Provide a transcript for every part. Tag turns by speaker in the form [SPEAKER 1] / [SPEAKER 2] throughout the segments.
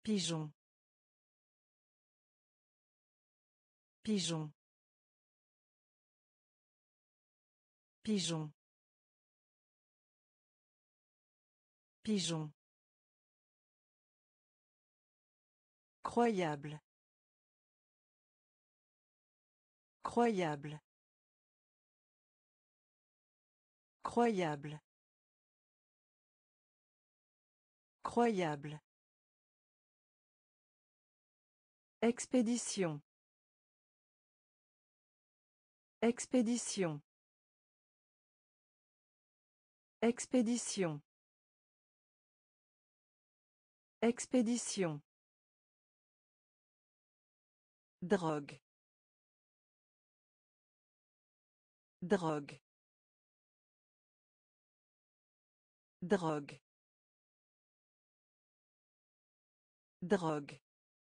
[SPEAKER 1] Pigeon. Pigeon. Pigeon. Pigeon. Croyable. Croyable. Croyable. Croyable. Expédition. Expédition. Expédition. Expédition. Drogue. Drogue. Drogue. Drogue.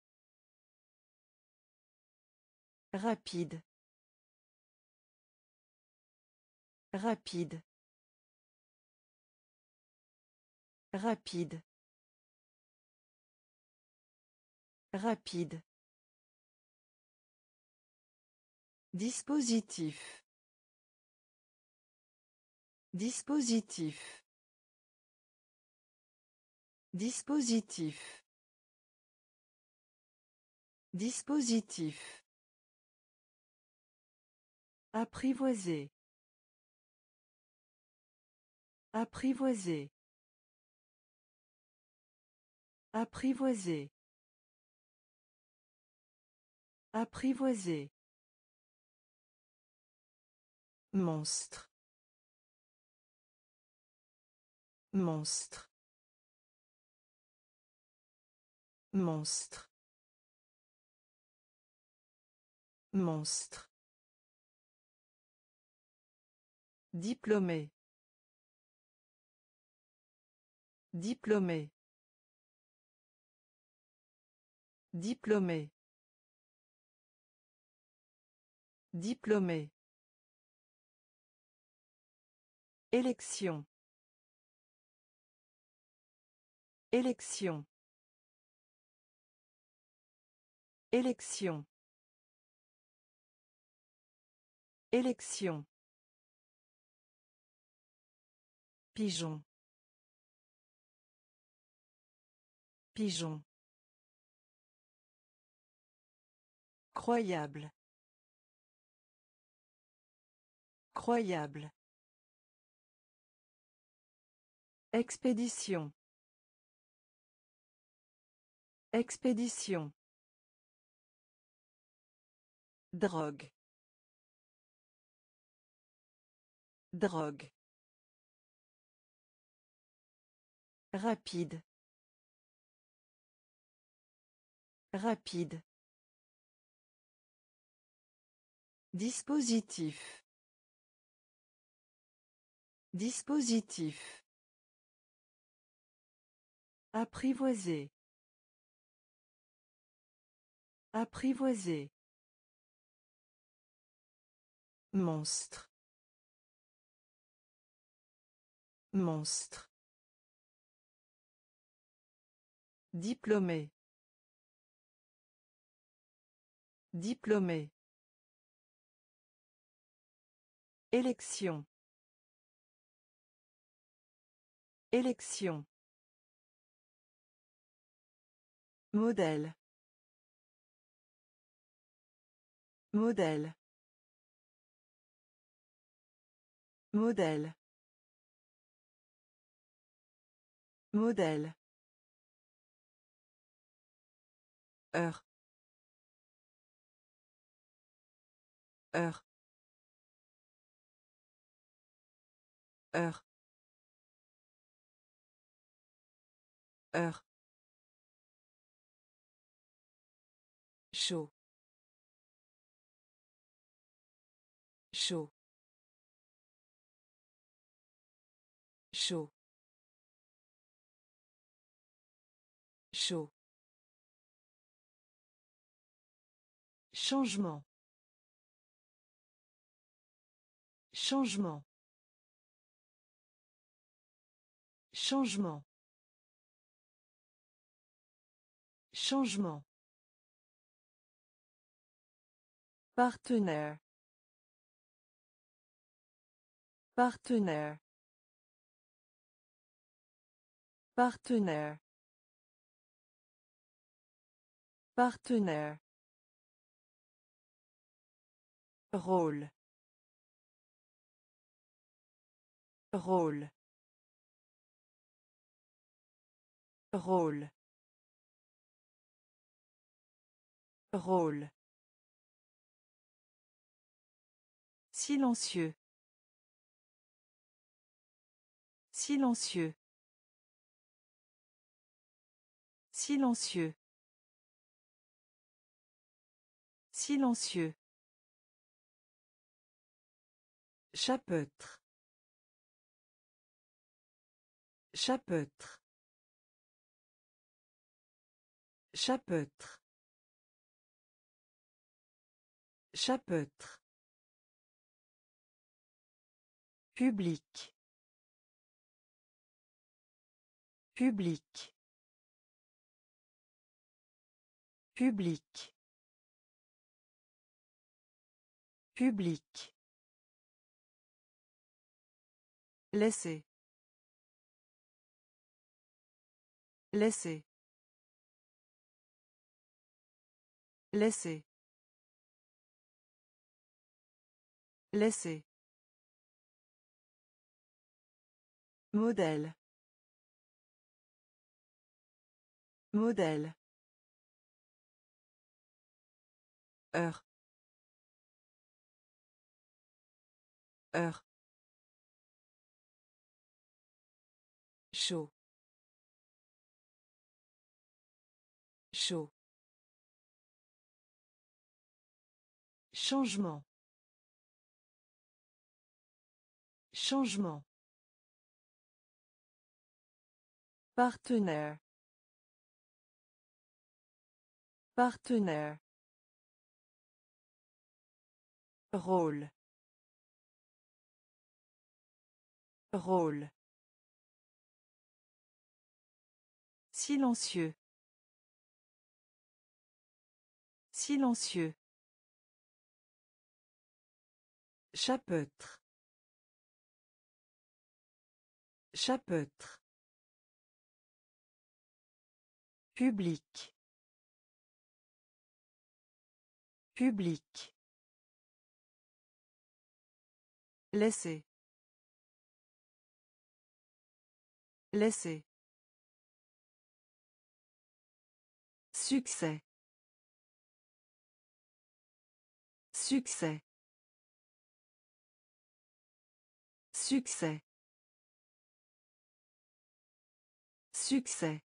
[SPEAKER 1] Rapide. Rapide. Rapide. Rapide. Dispositif. Dispositif. Dispositif. Dispositif. Apprivoiser. Apprivoiser. Apprivoiser. Apprivoiser. Monstre. Monstre. Monstre. Monstre. Diplômé. Diplômé. Diplômé. Diplômé. Élection. Élection. Élection. Élection. Pigeon. Pigeon. Croyable. Croyable. Expédition. Expédition. Drogue. Drogue. Rapide. Rapide. Dispositif. Dispositif. Apprivoiser. Apprivoiser. Monstre. Monstre. Diplômé. Diplômé. Élection. Élection. Modèle. Modèle. Modèle. Modèle. Heure. Heure. Heure. Heure. Chaud. Chaud. Chaud. Chaud. Changement. Changement. Changement. Changement. Partenaire. Partenaire. Partenaire. Partenaire. Rôle. Rôle. Rôle. Rôle. Silencieux. Silencieux. Silencieux. Silencieux. Chapeautre. Chapeautre. Chapeautre. Chapeautre. Public. Public. Public. Public. Laisser. Laisser. Laisser. Laisser. Modèle. Modèle. Heure. Heure. Chaud. Chaud. Changement. Changement. Partenaire. Partenaire. Rôle. Rôle. Silencieux. Silencieux. Chapeautre. Chapeautre. Public. Public. Laisser. Laisser. Succès. Succès. Succès. Succès.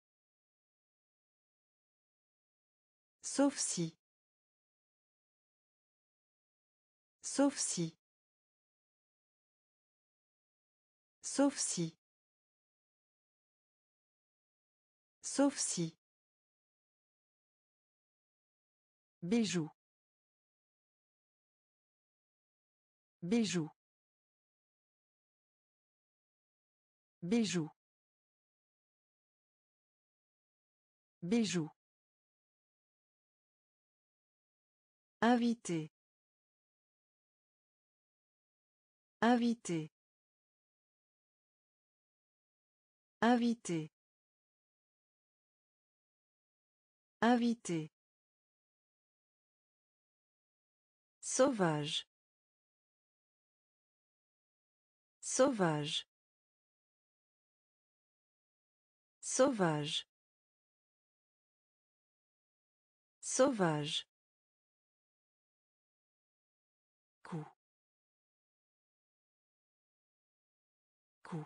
[SPEAKER 1] Sauf si. Sauf si. Sauf si. Sauf si. Bijou. Bijou. Bijou. Bijou. Invité. Invité. Invité. Invité. Sauvage. Sauvage. Sauvage. Sauvage. Coup. Coup.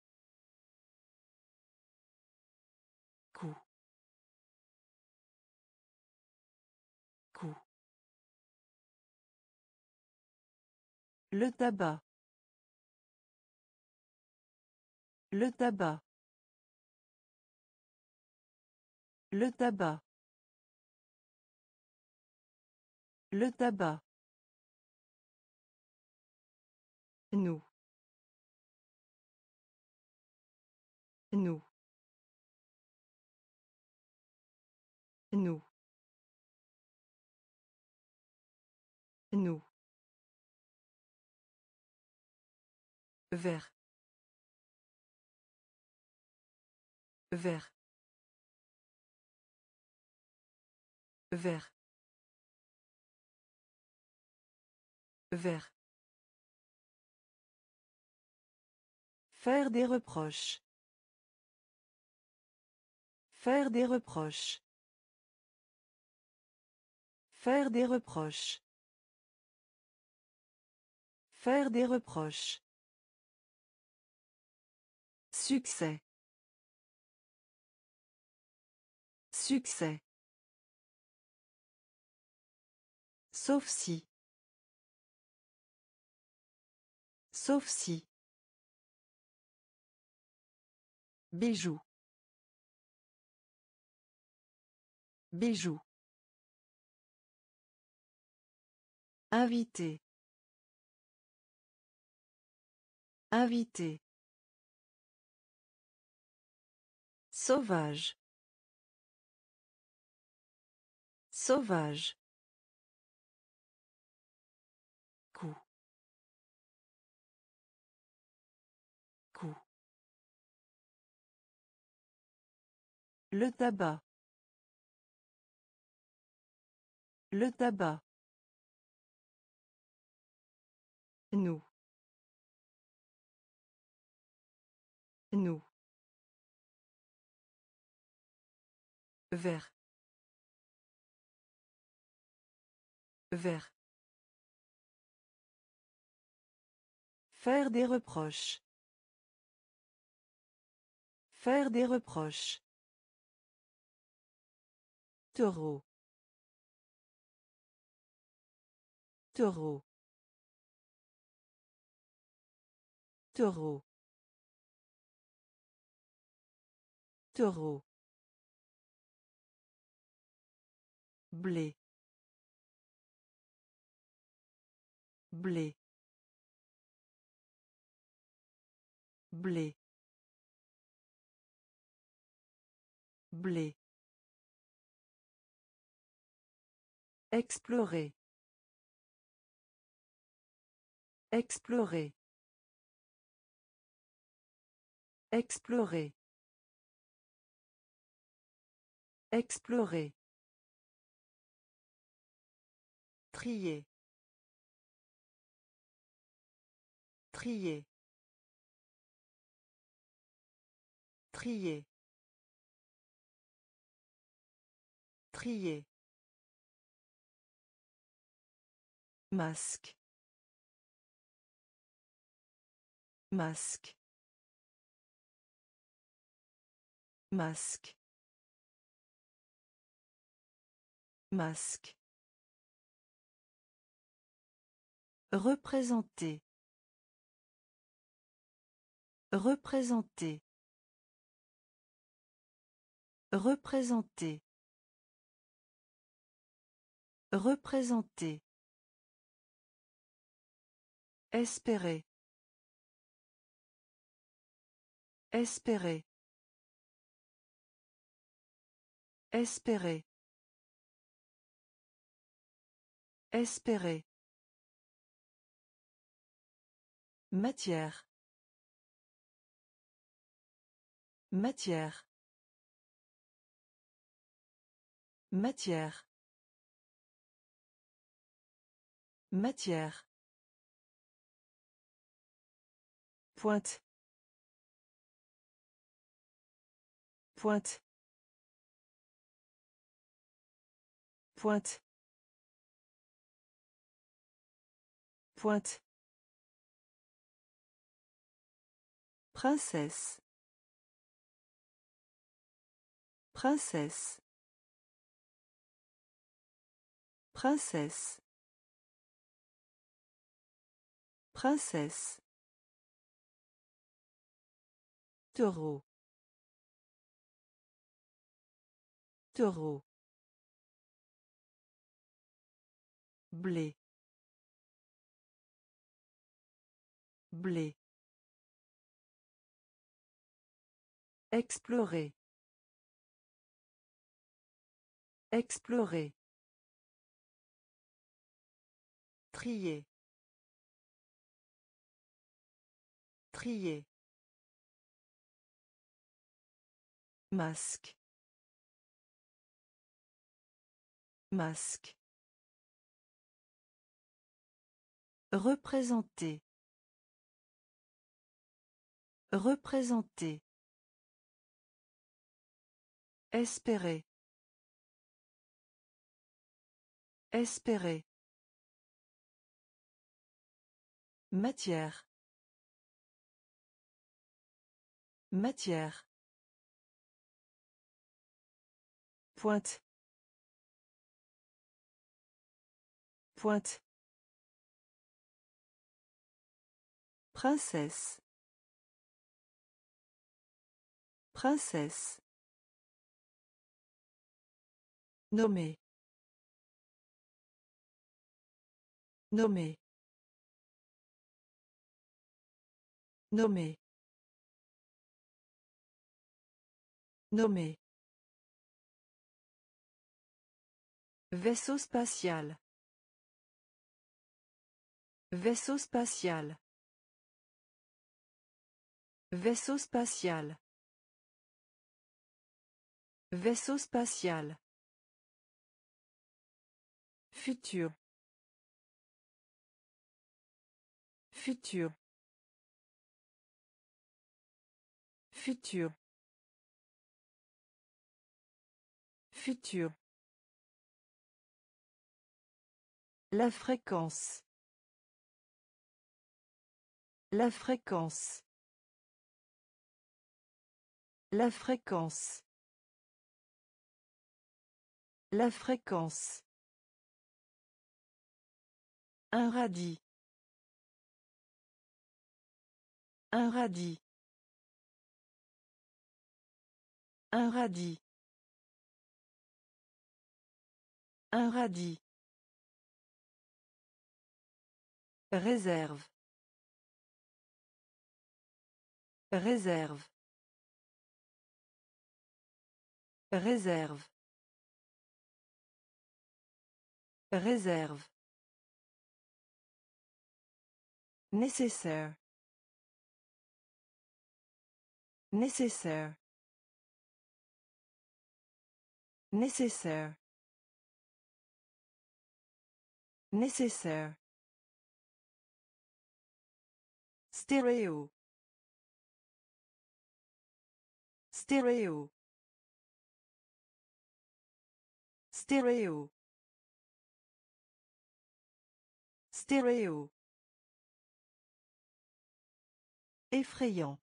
[SPEAKER 1] Coup. Coup. Le tabac. Le tabac. Le tabac. Le tabac. Nous. Nous. Nous. Vert. Vert. Vert. Vert. Faire des reproches. Faire des reproches. Faire des reproches. Faire des reproches. Succès. Succès. Sauf si. Sauf si. Bijou. Bijou. Invité. Invité. Sauvage. Sauvage. Coup. Coup. Le tabac. Le tabac. Nous. Nous. Vert. Vert. Faire des reproches. Faire des reproches. Taureau. Taureau. Taureau. Taureau. Blé. Blé. Blé. Blé. Explorer. Explorer. Explorer. Explorer. Trier. Trier. Trier. Trier. Masque. Masque. Masque. Masque. Représenter. Représenter. Représenter. Représenter. Espérer. Espérer. Espérer. Espérer. Matière. Matière. Matière. Matière. Pointe. Pointe. Pointe. Pointe. Princesse. Princesse. Princesse. Princesse. Taureau. Taureau. Blé. Blé. Explorer. Explorer. Trier. Meurtrier. Masque. Masque. Représenter. Représenter. Espérer. Espérer. Matière. Matière. Pointe. Pointe. Princesse. Princesse. Nommer. Nommer. Nommer. Nommer. Vaisseau spatial. Vaisseau spatial. Vaisseau spatial. Vaisseau spatial. Futur. Futur. Futur. Futur. La fréquence. La fréquence. La fréquence. La fréquence. Un radis. Un radis. Un radis. Un radis. Réserve. Réserve. Réserve. Réserve. Nécessaire. Nécessaire. Nécessaire. Nécessaire. Stéréo. Stéréo. Stéréo. Stéréo. Effrayant.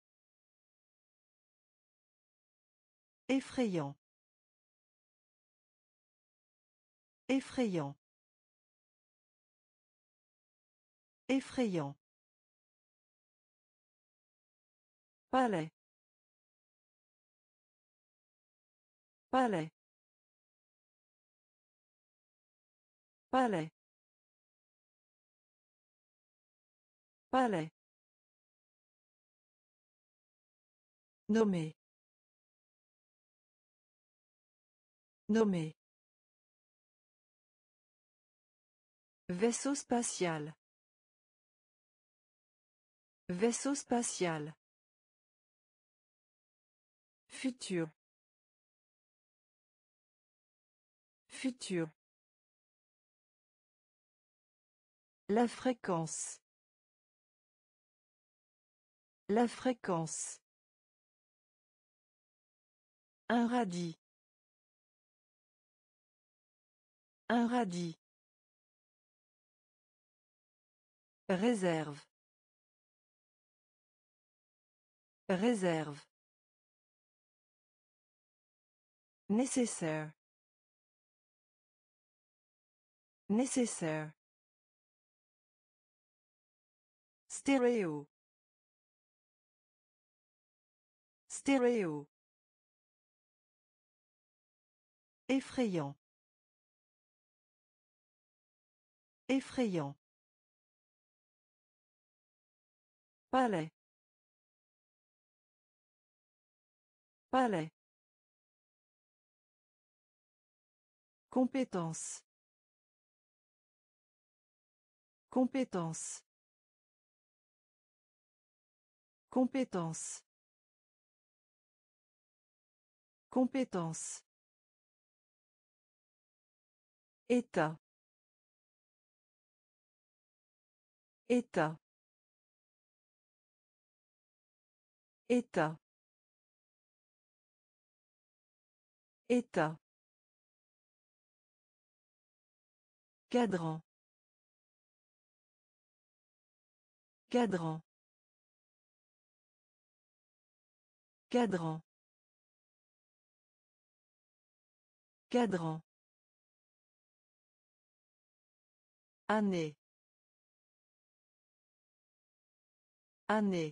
[SPEAKER 1] Effrayant. Effrayant. Effrayant. Palais. Palais. Palais. Palais. Nommer. Nommer. Vaisseau spatial. Vaisseau spatial. Futur. Futur. La fréquence. La fréquence. Un radis. Un radis. Réserve. Réserve. Nécessaire. Nécessaire. Stéréo. Stéréo. Effrayant. Effrayant. Palais. Palais. Compétence. Compétence. Compétence. Compétence. État. État. État. État. Cadran. Cadran. Cadran. Cadran. Année. Année.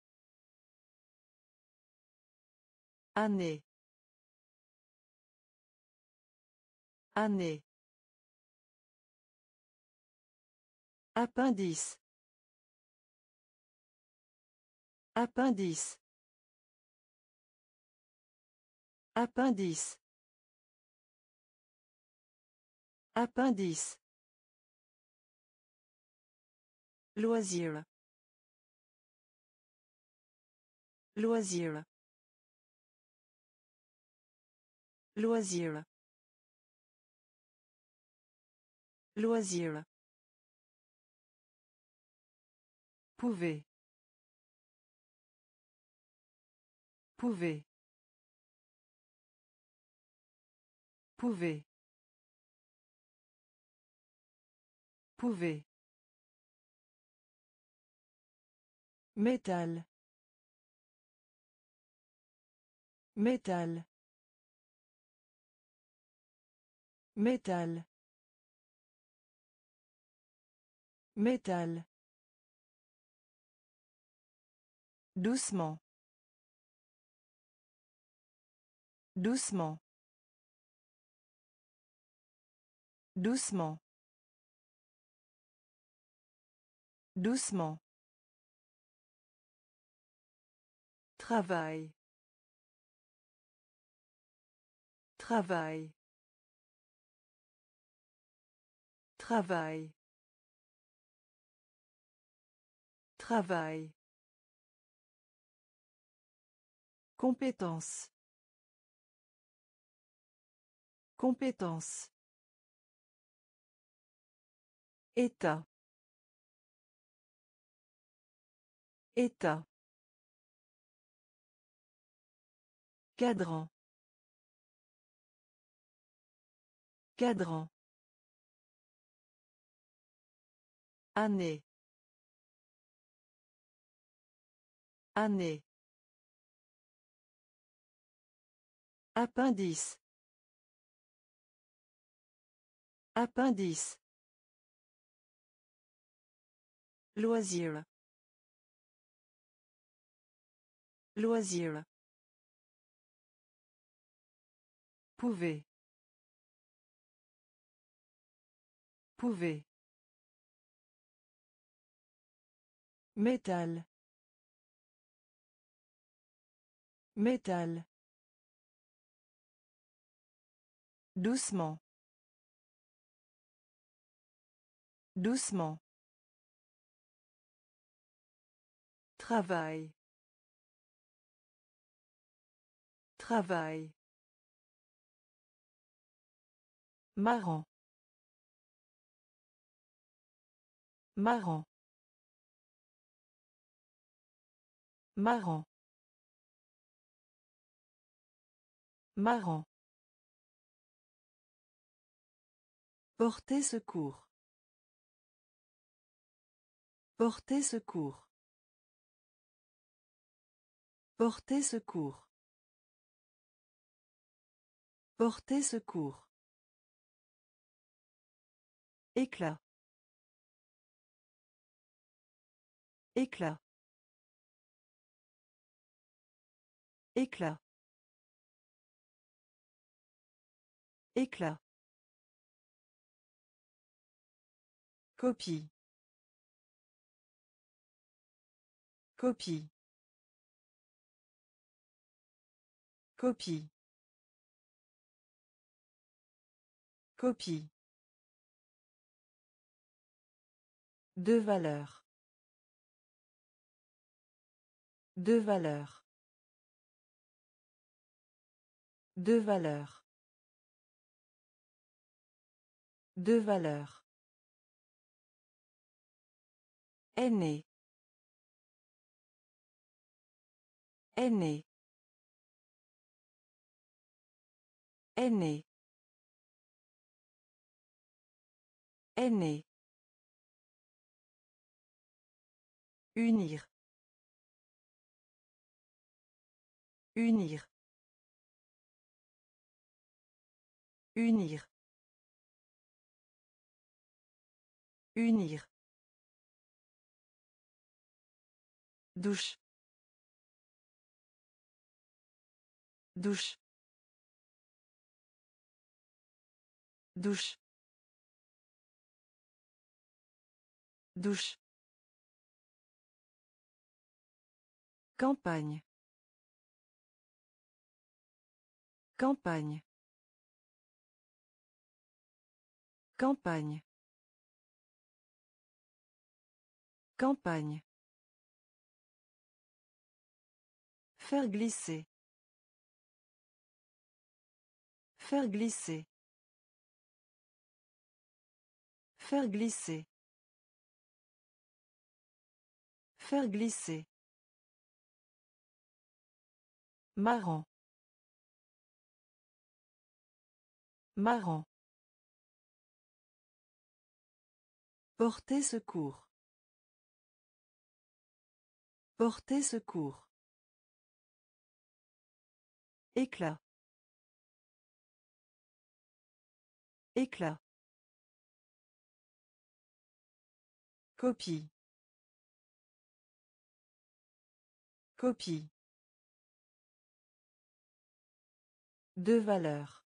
[SPEAKER 1] Année. Année. Appendice. Appendice. Appendice. Appendice. Loisir. Loisir. Loisir. Loisir. Pouvez. Pouvez. Pouvez. Pouvez. Métal. Métal. Métal. Métal. Doucement. Doucement. Doucement. Doucement. Travail. Travail. Travail. Travail. Compétence. Compétence. État. État. Cadran. Cadran. Année. Année. Appendice. Appendice. Loisir. Loisir. Pouvez. Pouvez. Métal. Métal. Doucement. Doucement. Travail. Travail. Marrant. Marrant. Marrant. Marrant. Porter secours. Porter secours. Porter secours. Porter secours. Éclat. Éclat. Éclat. Éclat. Copie. Copie. Copie. Copie. De valeur. De valeur. De valeur. De valeur. Aîné. Aîné. Aîné. Aîné. Unir. Unir. Unir. Unir. Douche. Douche. Douche. Douche. Campagne. Campagne. Campagne. Campagne. Faire glisser. Faire glisser. Faire glisser. Faire glisser. Marrant. Marrant. Porter secours. Porter secours. Éclat. Éclat. Copie. Copie. De valeur.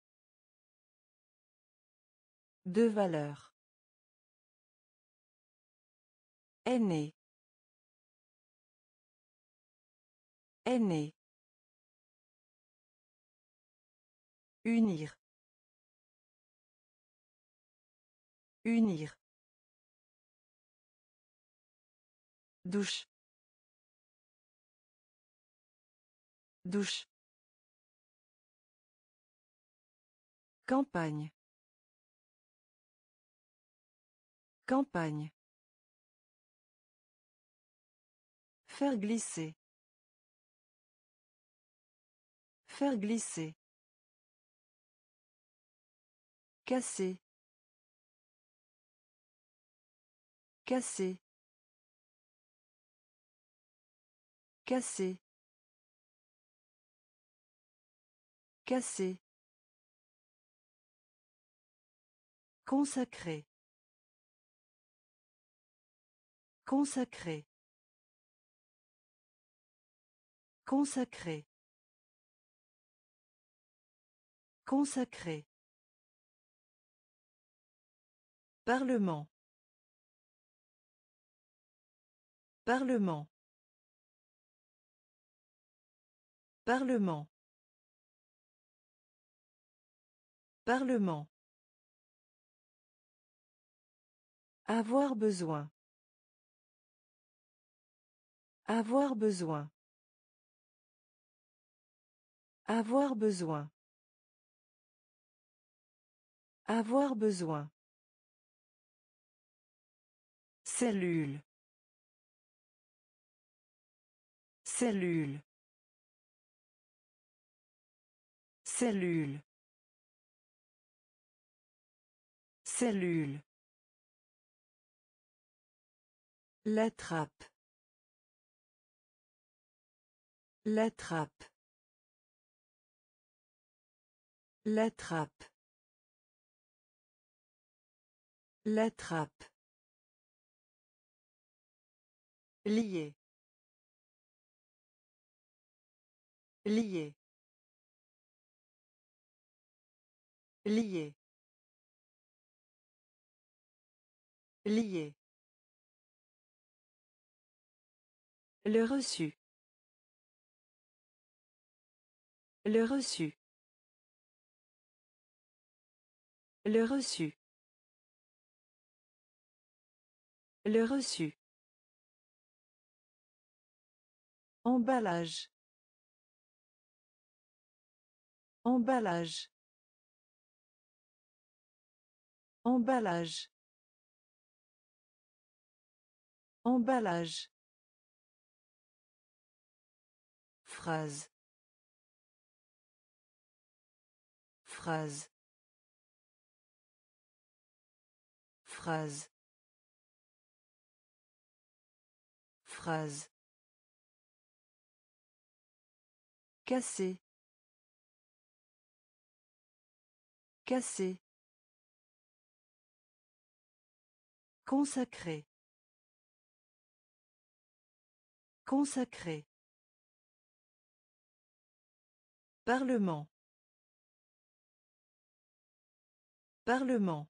[SPEAKER 1] De valeur. Aîné. Aîné. Unir. Unir. Douche. Douche. Campagne. Campagne. Faire glisser. Faire glisser. Casser. Casser. Casser. Casser. Consacré. Consacré. Consacré. Consacré. Parlement. Parlement. Parlement. Parlement. Avoir besoin. Avoir besoin. Avoir besoin. Avoir besoin. Cellule. Cellule. Cellule. Cellule. La trappe. La trappe. La trappe. La trappe. Lié. Lié. Lié. Lié. Le reçu. Le reçu. Le reçu. Le reçu. Emballage. Emballage. Emballage. Emballage. Phrase. Phrase. Phrase. Phrase. Casser. Casser. Consacré. Consacré. Parlement. Parlement.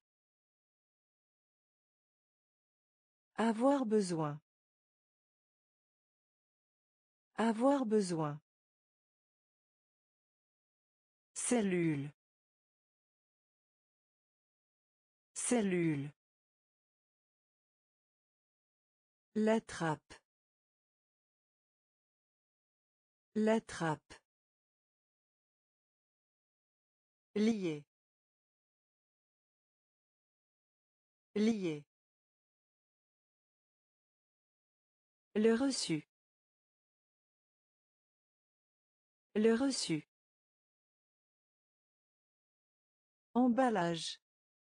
[SPEAKER 1] Avoir besoin. Avoir besoin. Cellule. Cellule. La trappe. La trappe. Lié. Lié. Le reçu. Le reçu. Emballage.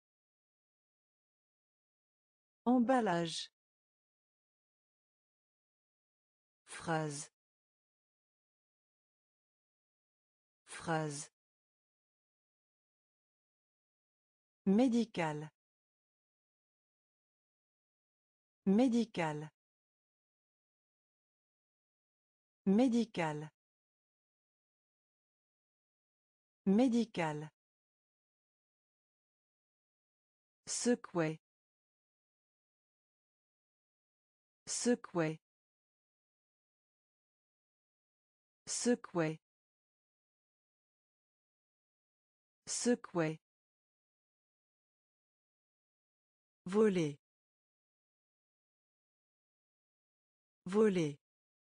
[SPEAKER 1] Emballage. Phrase. Phrase. Médical. Médical. Médical. Médical. Secouer. Secouer. Secouer. Secouer. Voler. Voler.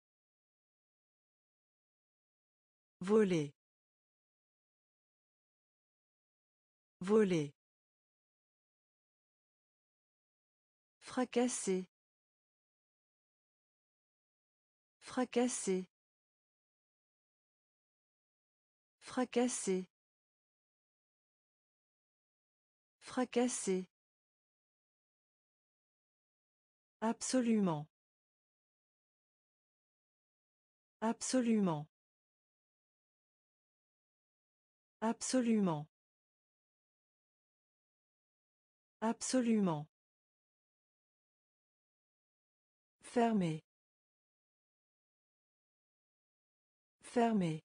[SPEAKER 1] Voler. Voler. Fracasser. Fracasser. Fracasser. Fracasser. Absolument. Absolument. Absolument. Absolument. Fermé. Fermé.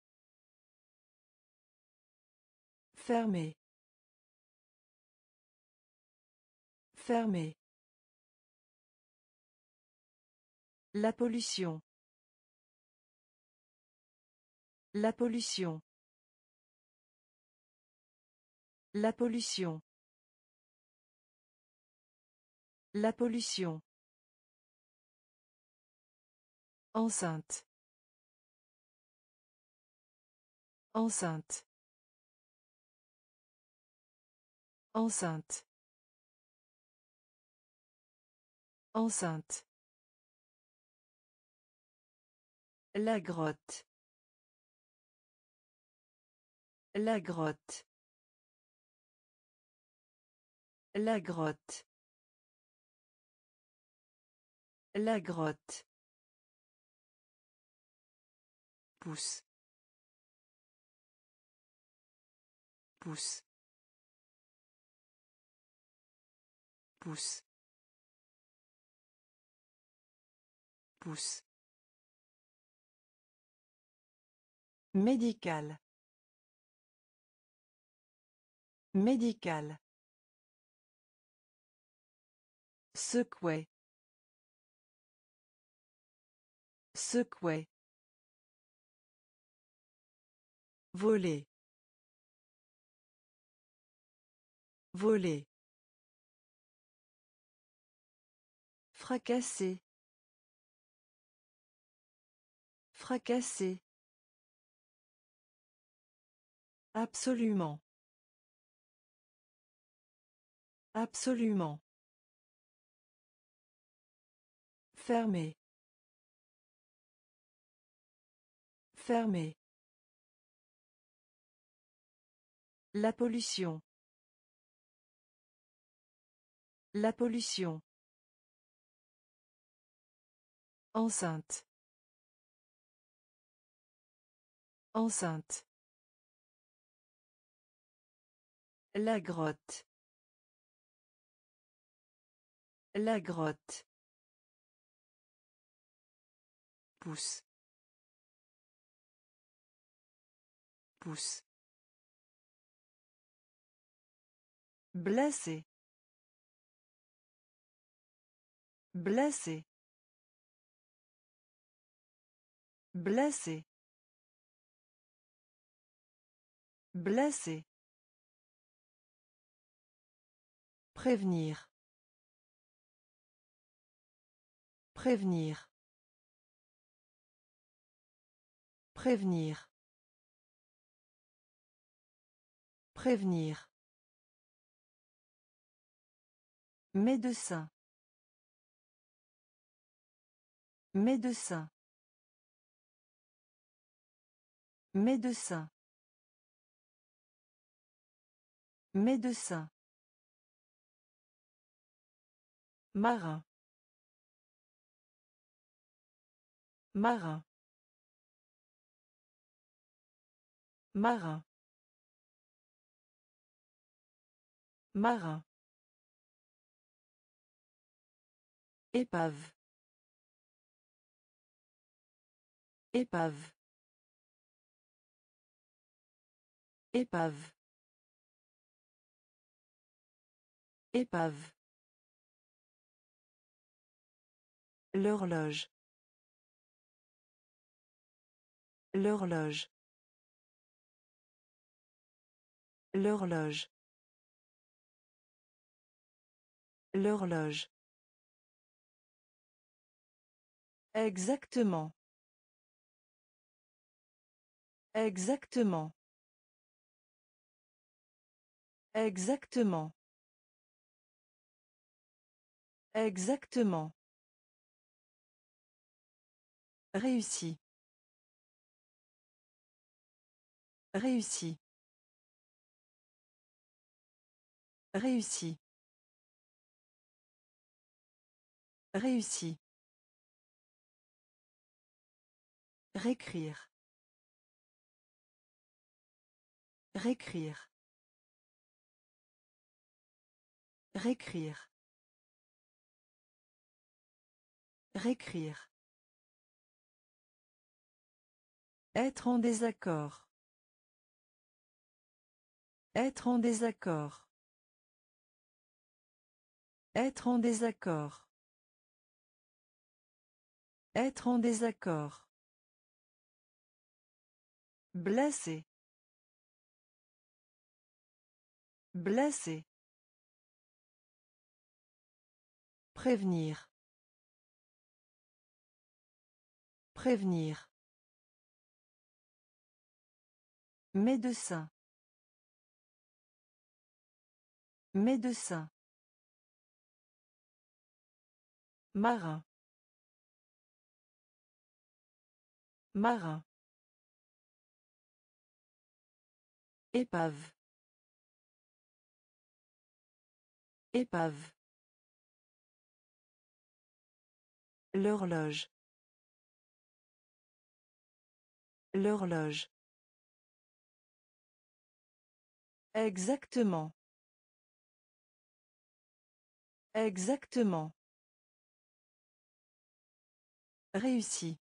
[SPEAKER 1] Fermé. Fermé. La pollution. La pollution. La pollution. La pollution. Enceinte. Enceinte. Enceinte. Enceinte. La grotte. La grotte. La grotte. La grotte. Pousse. Pousse. Pousse. Pousse. Médical. Médical. Secouer. Secouer. Voler. Voler. Fracasser. Fracasser. Absolument. Absolument. Fermé. Fermé. La pollution. La pollution. Enceinte. Enceinte. La grotte. La grotte. Pousse. Pousse. Blessé. Blessé. Blessé. Blessé. Prévenir. Prévenir. Prévenir. Prévenir. Médecin. Médecin. Médecin. Médecin. Marin. Marin. Marin. Marin. Épave. Épave. Épave. Épave. L'horloge. L'horloge. L'horloge. L'horloge. Exactement. Exactement. Exactement. Exactement. Réussi. Réussi. Réussi. Réussi. Réécrire. Réécrire. Réécrire. Réécrire. Être en désaccord. Être en désaccord. Être en désaccord. Être en désaccord. Blessé. Blessé. Prévenir. Prévenir. Médecin. Médecin. Marin. Marin. Épave. Épave. L'horloge. L'horloge. Exactement. Exactement. Réussi.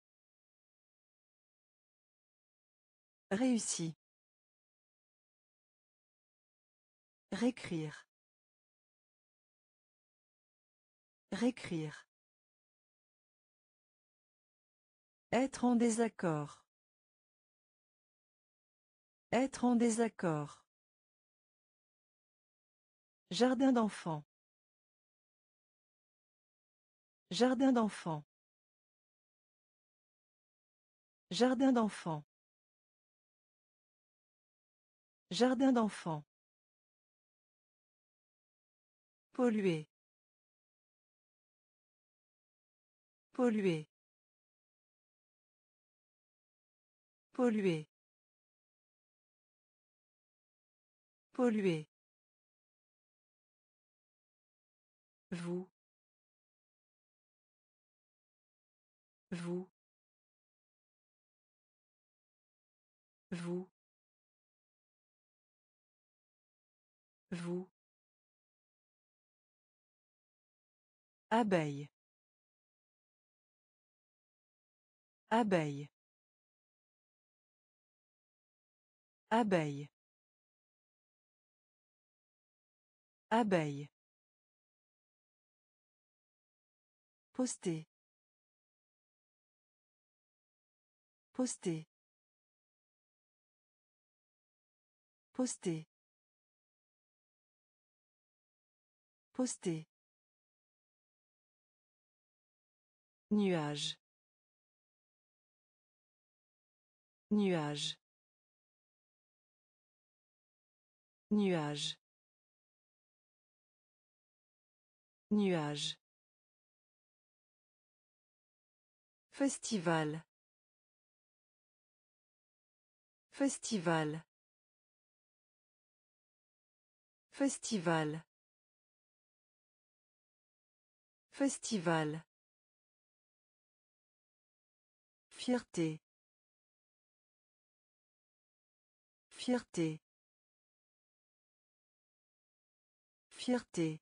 [SPEAKER 1] Réussi. Réécrire. Réécrire. Être en désaccord. Être en désaccord. Jardin d'enfants. Jardin d'enfants. Jardin d'enfant. Jardin d'enfant. Polluer. Polluer. Polluer. Polluer. Vous. Vous. Vous. Vous. Abeille. Abeille. Abeille. Abeille. Poster. Poster. Poster. Poster. Nuage. Nuage. Nuage. Nuage. Festival. Festival. Festival. Festival. Fierté. Fierté. Fierté.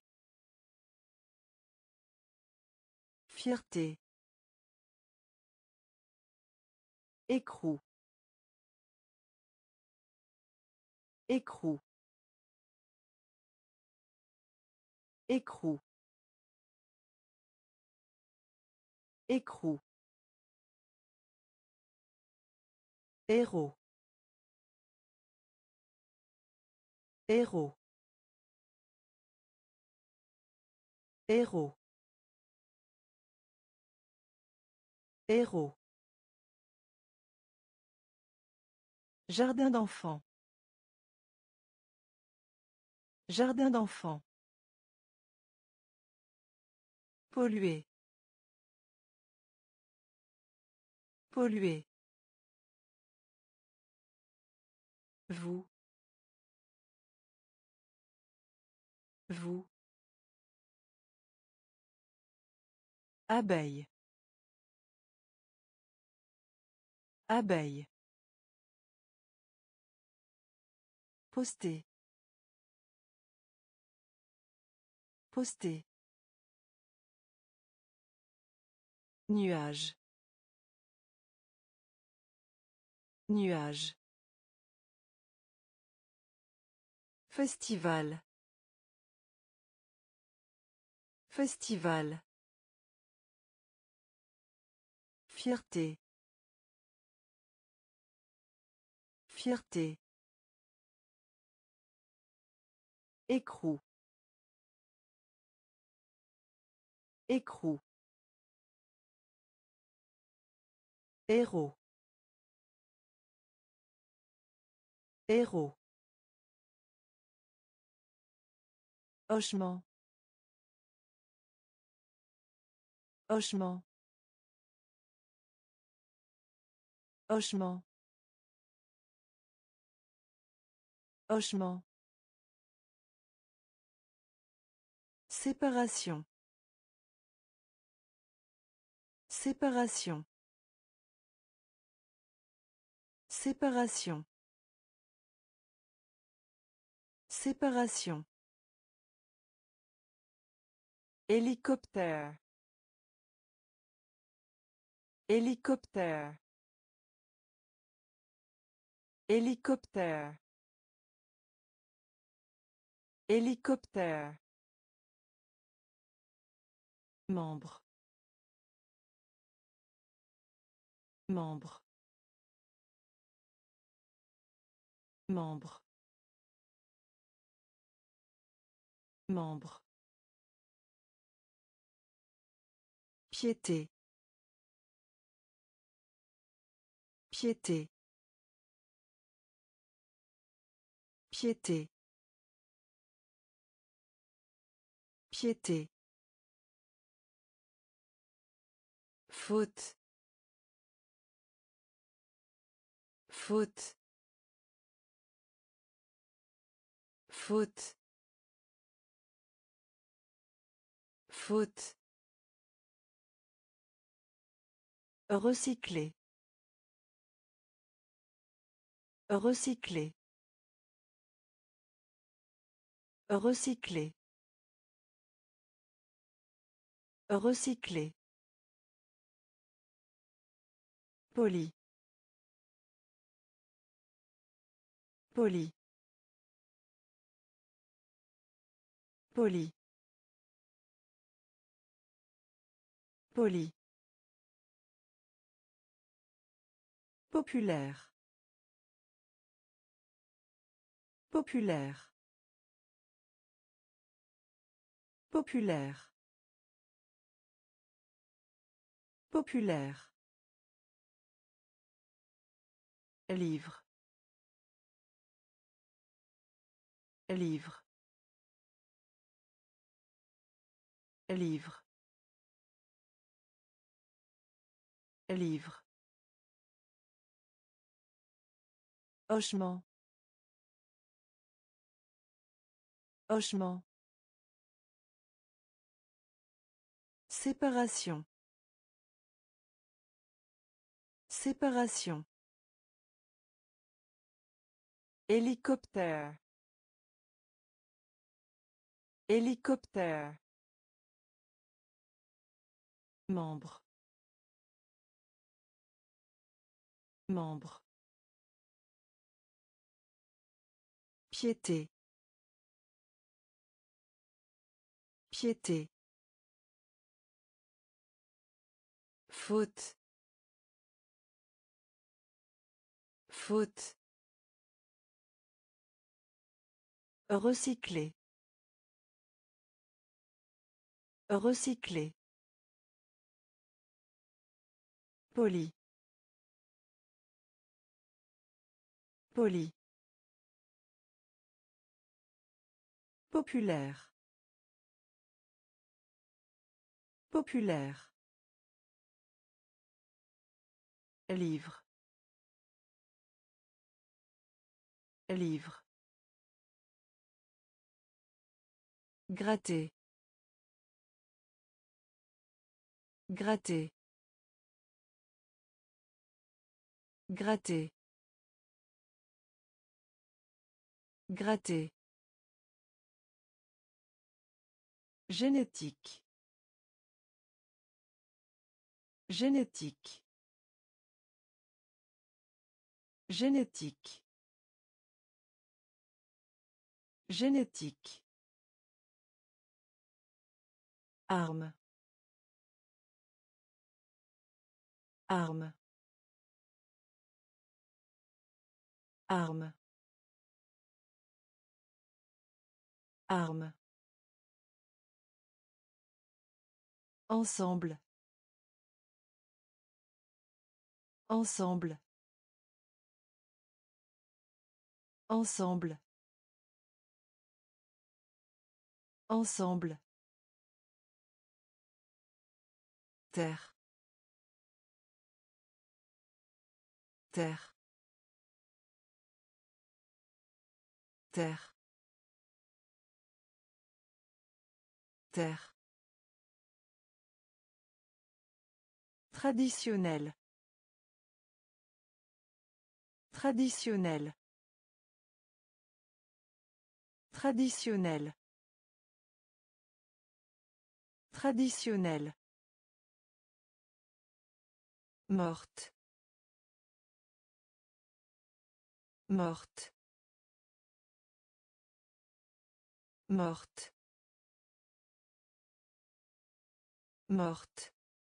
[SPEAKER 1] Fierté. Écrou. Écrou. Écrou. Écrou. Héros. Héros. Héros. Héros. Jardin d'enfant. Jardin d'enfant. Polluer. Polluer. Vous. Vous. Abeille. Abeille. Poster. Poster. Nuage. Nuage. Festival. Festival. Fierté. Fierté. Écrou. Écrou. Héros. Héros. Hochement. Hochement. Hochement. Hochement. Séparation. Séparation. Séparation. Séparation. Hélicoptère. Hélicoptère. Hélicoptère. Hélicoptère. Membre. Membre. Membre. Membre. Piété. Piété. Piété. Piété. Faute. Faute. Faute. Faute. Recycler. Recycler. Recycler. Recycler. Poli. Poli. Poli. Poli. Populaire. Populaire. Populaire. Populaire. Livre. Livre. Livre. Livre. Hochement. Hochement. Séparation. Séparation. Hélicoptère. Hélicoptère. Membre. Membre. Piété. Piété. Faute. Faute. Recycler. Recycler. Poli. Poli. Populaire. Populaire. Livre. Livre. Gratter. Gratter. Gratter. Gratter. Génétique. Génétique. Génétique. Génétique. Arme. Arme. Arme. Arme. Ensemble. Ensemble. Ensemble. Ensemble. Terre. Terre. Terre. Terre. Traditionnel. Traditionnel. Traditionnel. Traditionnel. Morte. Morte. Morte. Morte.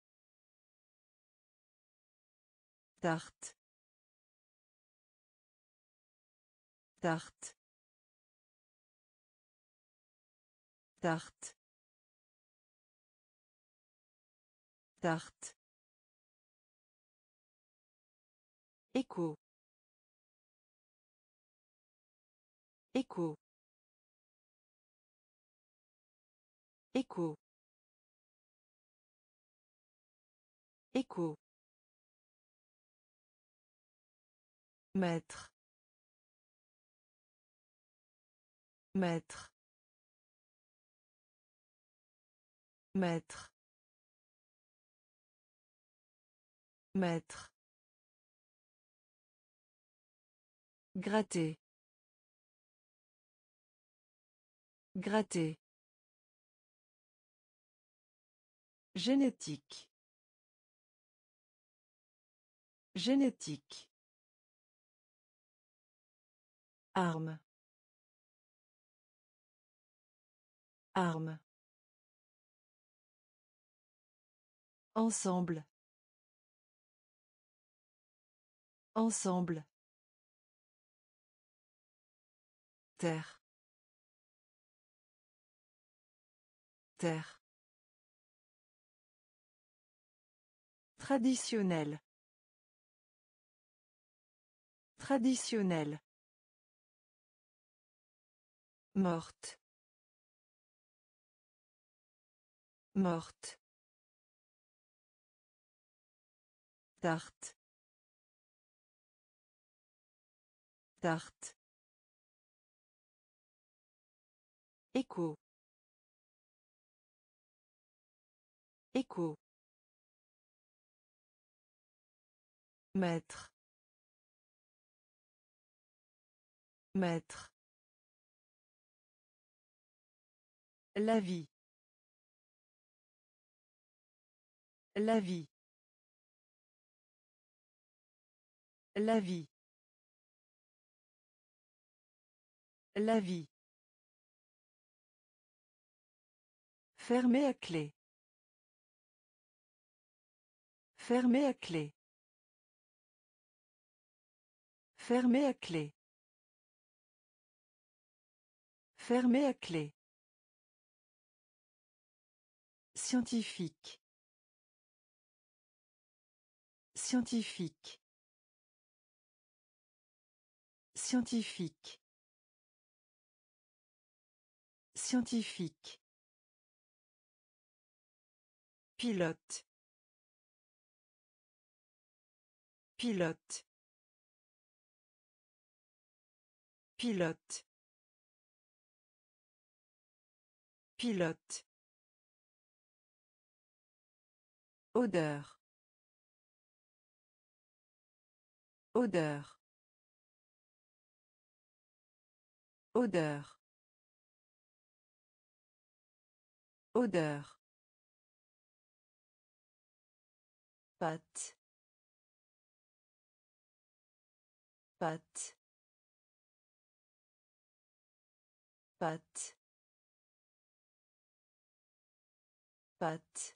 [SPEAKER 1] Tarte. Tarte. Tarte. Tarte. Écho. Écho. Écho. Écho. Maître. Maître. Maître. Maître. Gratter. Gratter. Génétique. Génétique. Arme. Arme. Ensemble. Ensemble. Terre. Terre. Traditionnel. Traditionnel. Morte. Morte. Tarte. Tarte. Écho. Écho. Maître. Maître. La vie. La vie. La vie. La vie. Fermé à clé. Fermé à clé. Fermé à clé. Fermé à clé. Scientifique. Scientifique. Scientifique. Scientifique. Pilote. Pilote. Pilote. Pilote. Odeur. Odeur. Odeur. Odeur. Pâte. Pâte. Pâte. Pâte.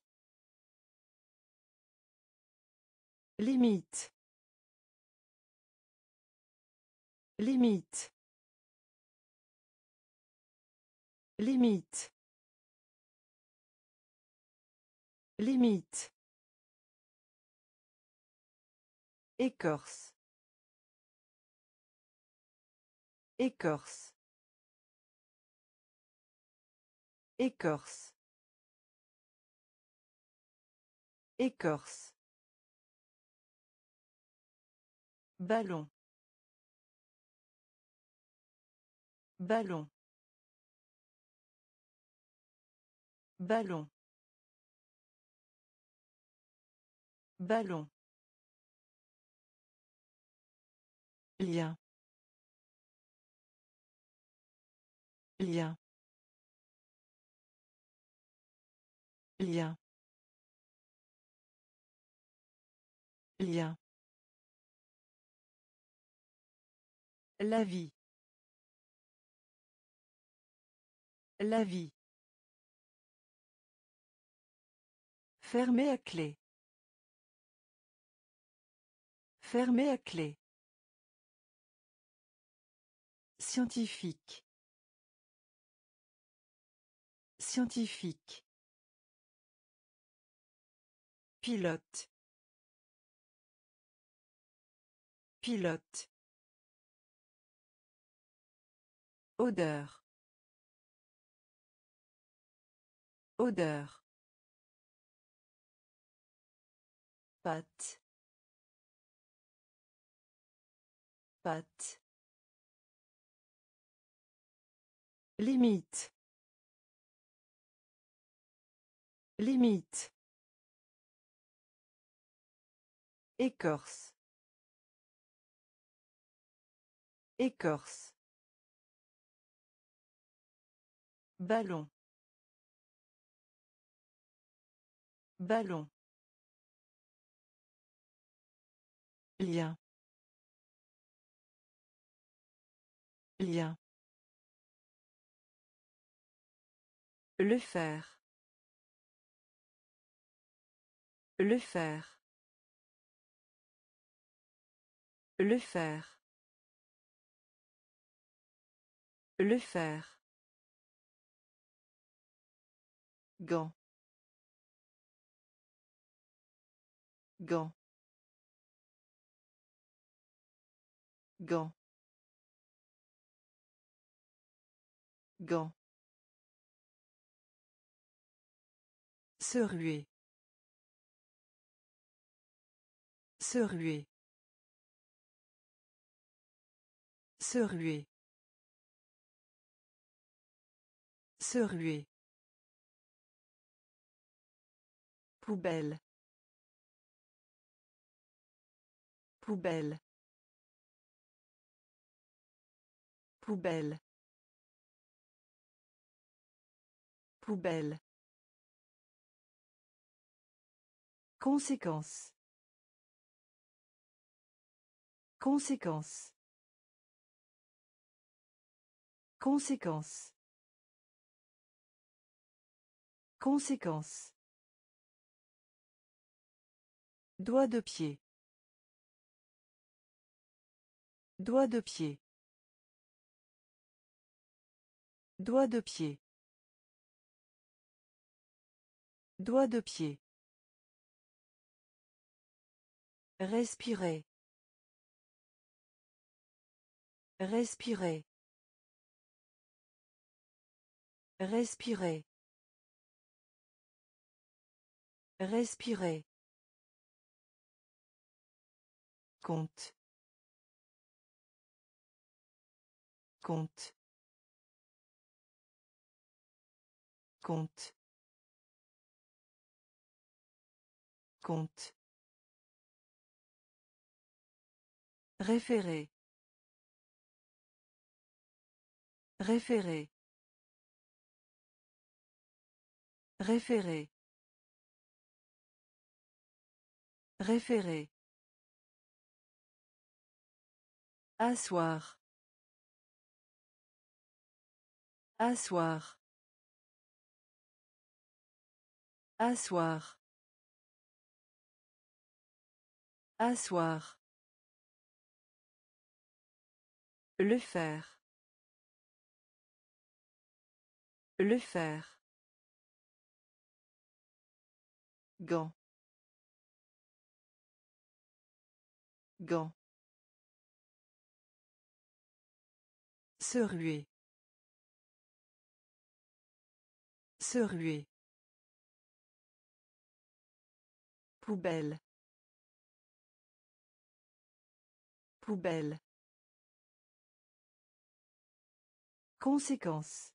[SPEAKER 1] Limite. Limite. Limite. Limite. Écorce. Écorce. Écorce. Écorce. Ballon. Ballon. Ballon. Ballon. Lien. Lien. Lien. Lien. La vie. La vie. Fermé à clé. Fermé à clé. Scientifique. Scientifique. Pilote. Pilote. Odeur. Odeur. Pâte. Pâte. Limite. Limite. Écorce. Écorce. Ballon. Ballon. Lien. Lien. Le faire. Le faire. Le faire. Le faire. Gant. Gant. Gant. Gant. Se ruer. Se ruer. Se ruer. Se ruer. Poubelle. Poubelle. Poubelle. Poubelle. Conséquence. Conséquence. Conséquence. Conséquence. Doigt de pied. Doigt de pied. Doigt de pied. Doigt de pied. Respirer. Respirer. Respirer. Respirer. Compte. Compte. Compte. Compte. Référer. Référer. Référer. Référer. Asseoir. Asseoir. Asseoir. Asseoir. Le faire. Le faire. Gant. Gant. Se ruer. Se ruer. Poubelle. Poubelle. Conséquence.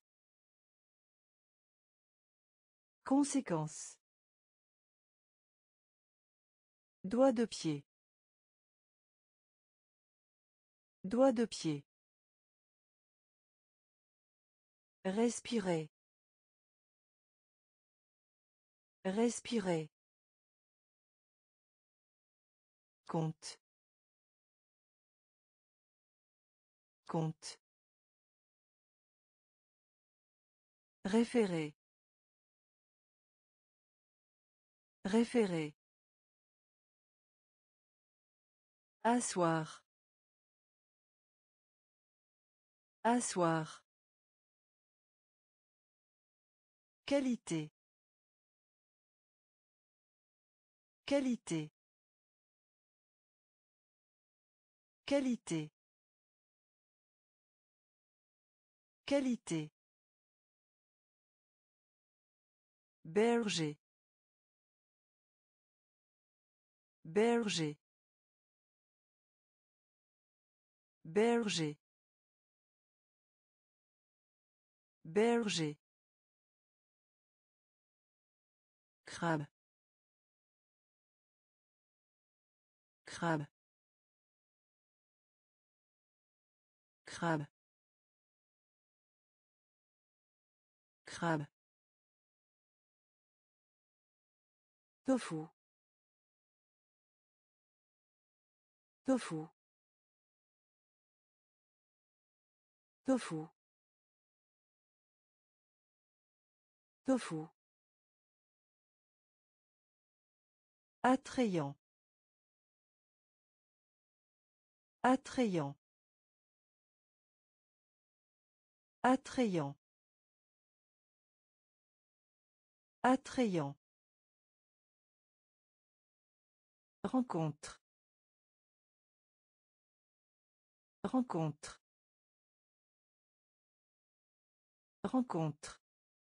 [SPEAKER 1] Conséquence. Doigt de pied. Doigt de pied. Respirer. Respirer. Compte. Compte. Référer. Référer. Asseoir. Asseoir. Qualité. Qualité. Qualité. Qualité. Berger. Berger. Berger. Berger. Crabe. Crabe. Crabe. Crabe. Tofu. Tofu. Tofu. Tofu. Attrayant. Attrayant. Attrayant. Attrayant. Rencontre. Rencontre. Rencontre.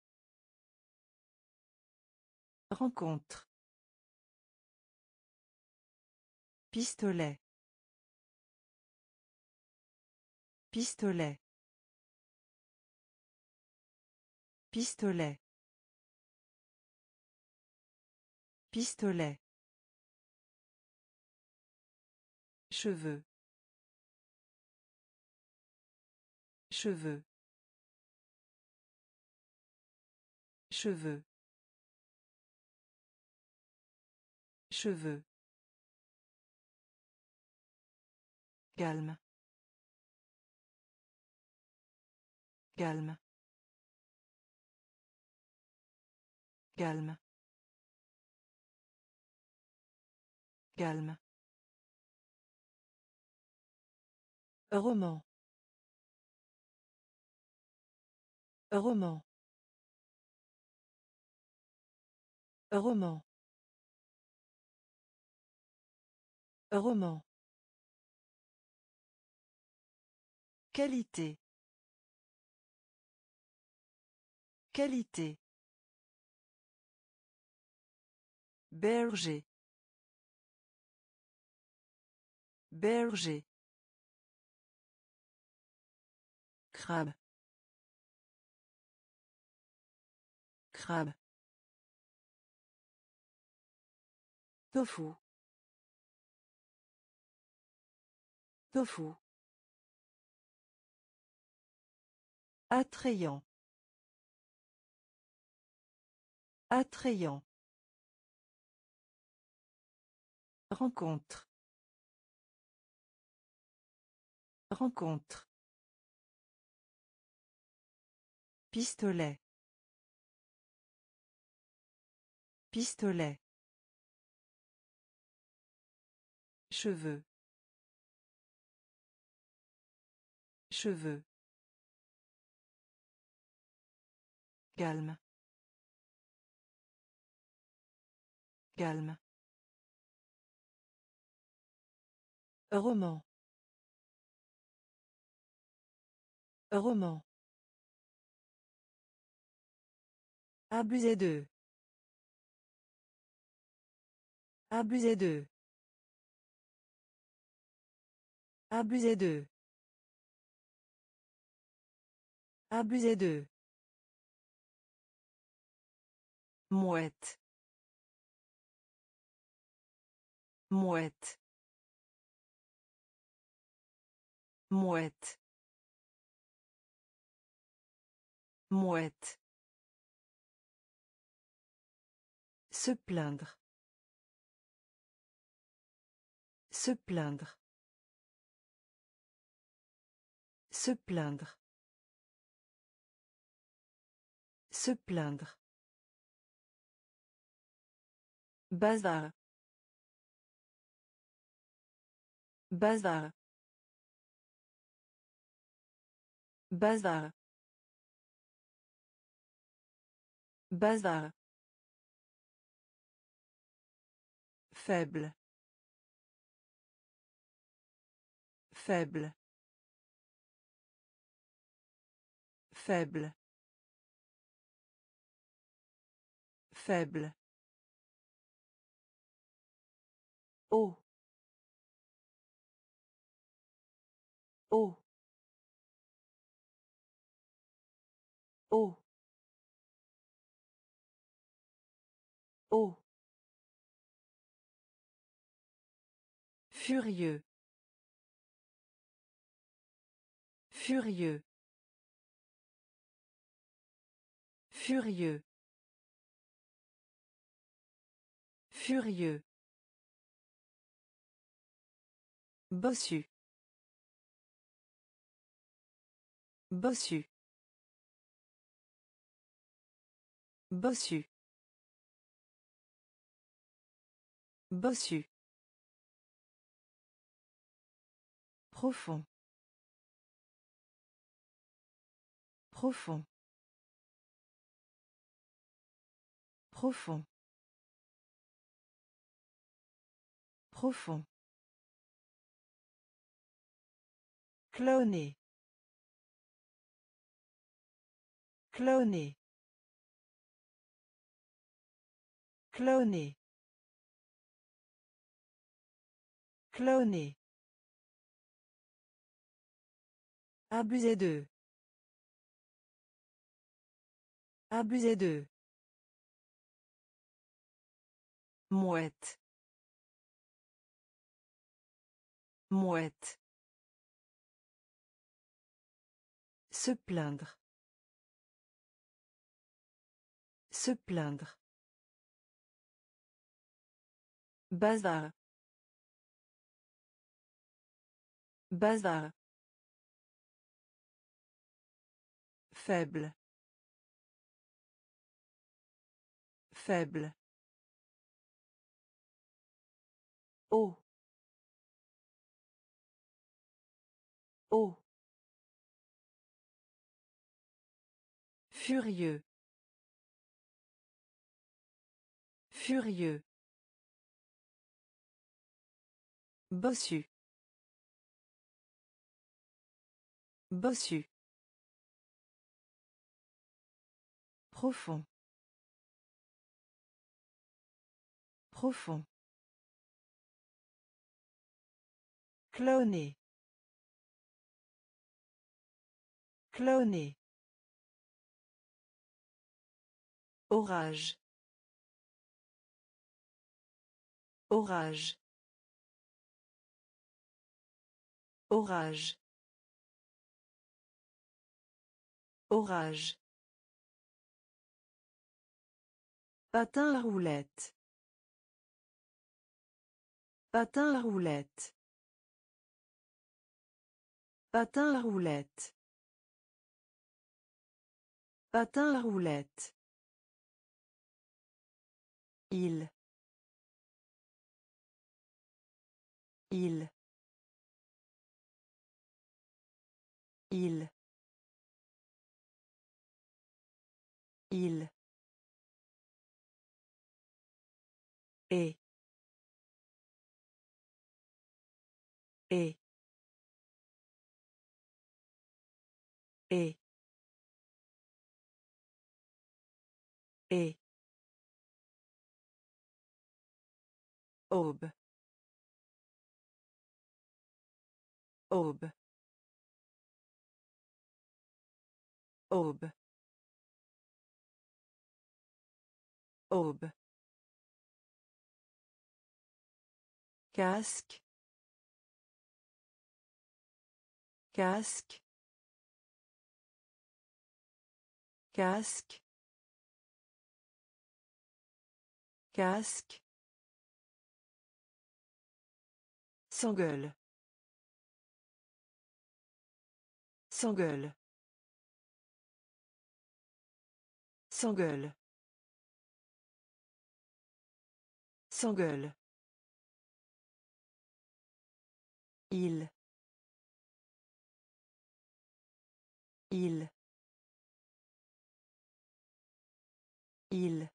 [SPEAKER 1] Rencontre. Pistolet. Pistolet. Pistolet. Pistolet. Cheveux. Cheveux. Cheveux. Cheveux. Calme. Calme. Calme. Calme. Roman. Roman. Roman. Roman. Qualité. Qualité. Berger. Berger. Crabe. Crabe. Tofu. Tofu. Attrayant. Attrayant. Rencontre. Rencontre. Pistolet. Pistolet. Cheveux. Cheveux. Calme. Calme. Roman. Roman. Abuser d'eux. Abuser d'eux. Abuser d'eux. Abuser d'eux. Mouette. Mouette. Mouette. Mouette. Se plaindre. Se plaindre. Se plaindre. Se plaindre. Bazar. Bazar. Bazar. Bazar. Faible. Faible. Faible. Faible. Eau. Eau. Eau. Eau. Furieux. Furieux. Furieux. Furieux. Bossu. Bossu. Bossu. Bossu. Profond. Profond. Profond. Profond. Cloner. Cloner. Cloner. Cloner. Abuser d'eux. Abuser d'eux. Mouette. Mouette. Se plaindre. Se plaindre. Bazar. Bazar. Faible. Faible. Eau. Eau. Furieux. Furieux. Bossu. Bossu. Profond. Profond. Cloner. Cloner. Orage. Orage. Orage. Orage. Patin à roulettes. Patin à roulettes. Patin à roulettes. Patin à roulettes. Il. Il. Il. Il. Et. Et. Et. Et. Aube. Aube. Aube. Aube. Casque. Casque. Casque. Casque. S'engueule. S'engueule. S'engueule. S'engueule. Il. Il. Il.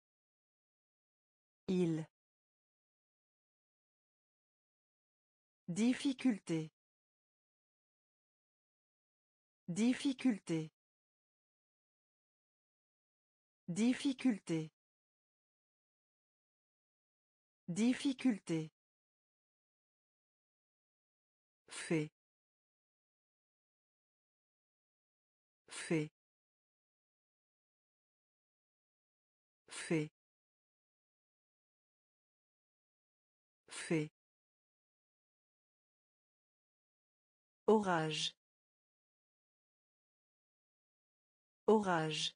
[SPEAKER 1] Il. Difficulté. Difficulté. Difficulté. Difficulté. Fait. Fait. Fait. Fait. Orage. Orage.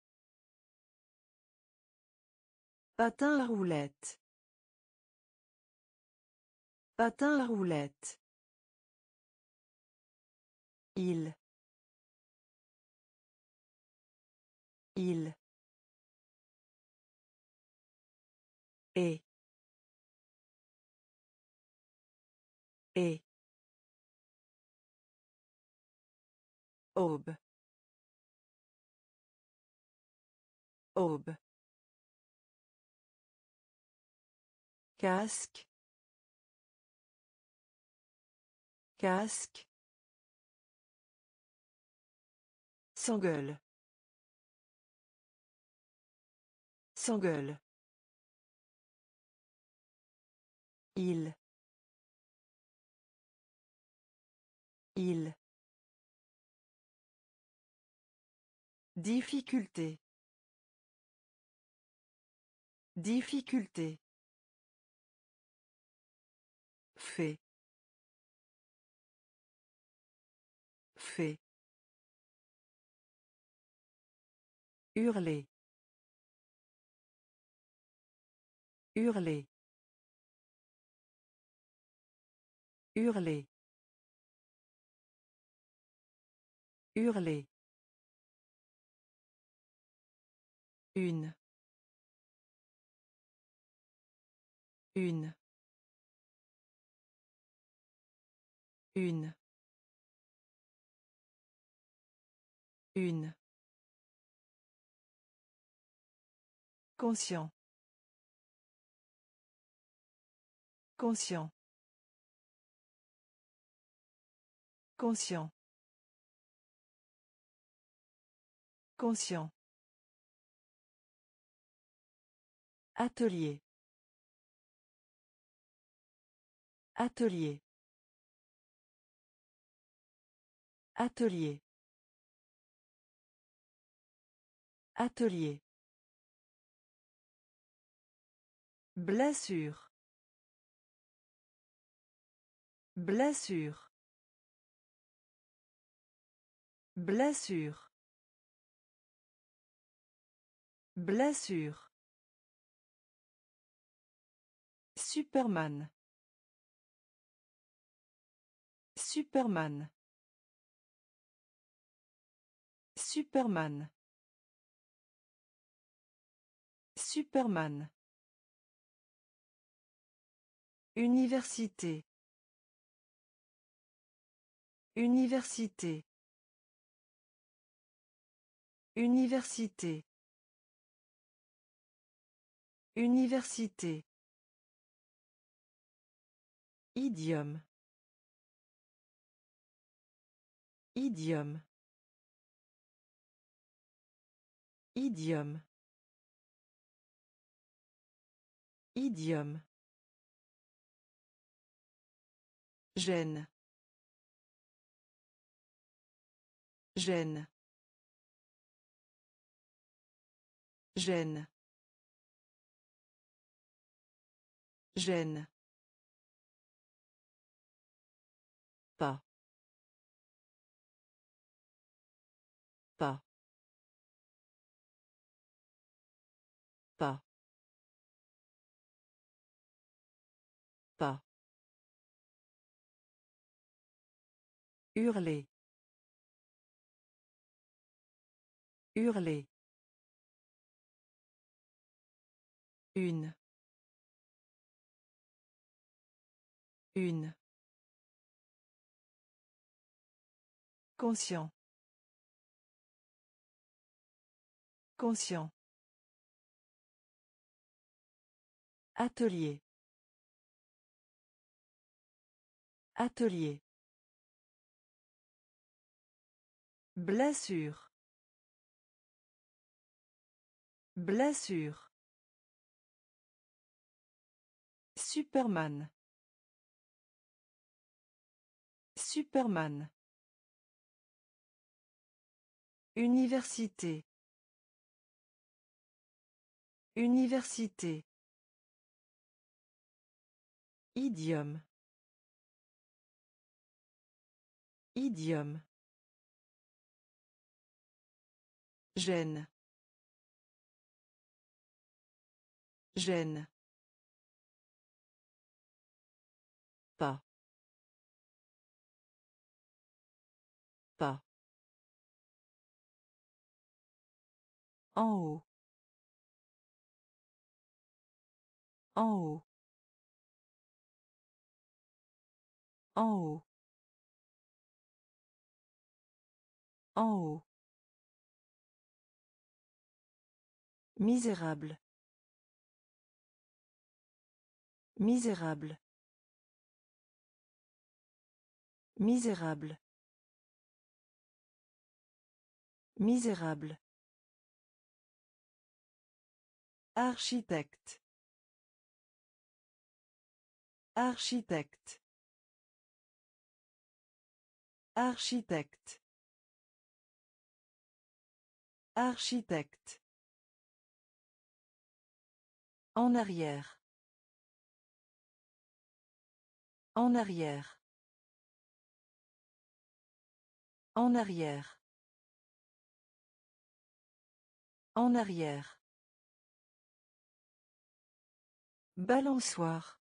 [SPEAKER 1] Patin à roulettes. Patin à roulettes. Il. Il. Et. Et. Aube. Aube. Casque. Casque. S'engueule. S'engueule. Il. Il. Difficulté. Difficulté. Fait. Fait. Hurler. Hurler. Hurler. Hurler. Une. Une. Une. Une. Conscient. Conscient. Conscient. Conscient. Atelier. Atelier. Atelier. Atelier. Blessure. Blessure. Blessure. Blessure. Superman. Superman. Superman. Superman. Université. Université. Université. Université. Idiome. Idiome. Idiome. Idiome. Gêne. Gêne. Gêne. Gêne. Pas. Pas. Pas. Pas. Hurler. Hurler. Une. Une. Conscient. Conscient. Atelier. Atelier. Blessure. Blessure. Superman. Superman. Université. Université. Idiome. Idiome. Gêne. Gêne. Pas. Pas. En haut. En haut. En haut. En haut. Misérable. Misérable. Misérable. Misérable. Architecte. Architecte. Architecte. Architecte. En arrière. En arrière. En arrière. En arrière. Balançoire.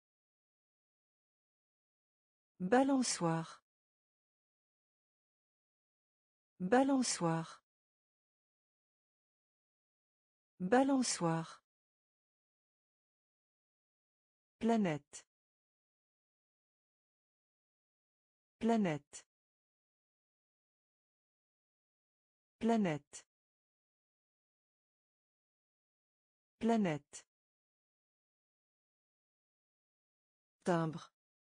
[SPEAKER 1] Balançoire. Balançoire. Balançoire. Planète. Planète. Planète. Planète. Timbre.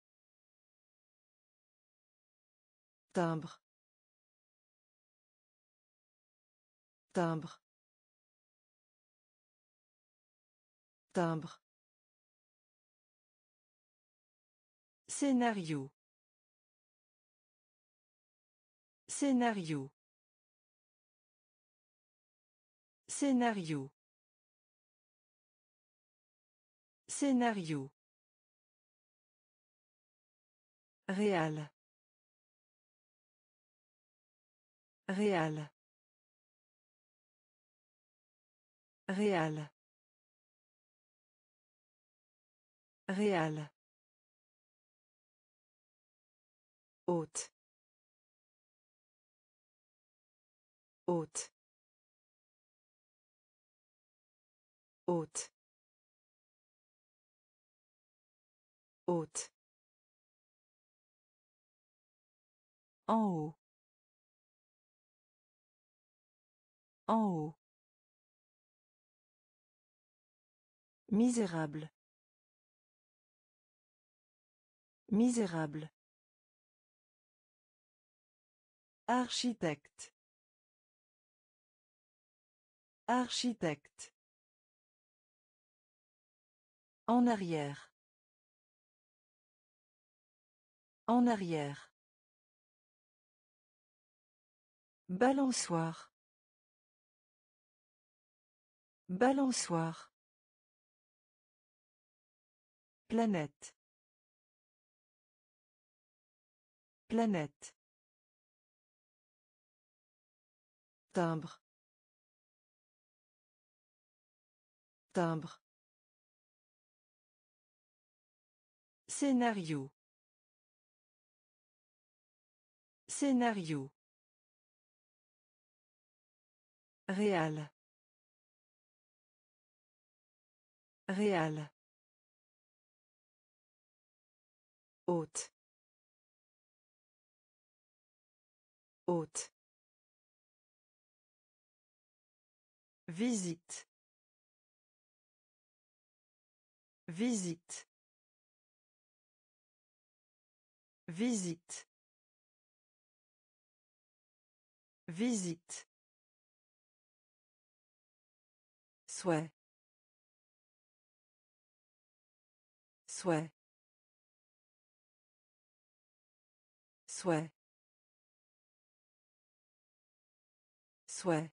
[SPEAKER 1] Timbre. Timbre. Timbre. Scénario. Scénario. Scénario. Scénario. Réal. Réal. Réal. Réal. Haute. Haute. Haute. Haute. En haut. En haut. Misérable. Misérable. Architecte. Architecte. En arrière. En arrière. Balançoire. Balançoire. Planète. Planète. Timbre. Timbre. Scénario. Scénario. Réal. Réal. Haute. Haute. Visite. Visite. Visite. Visite. Souhait. Souhait. Souhait. Souhait.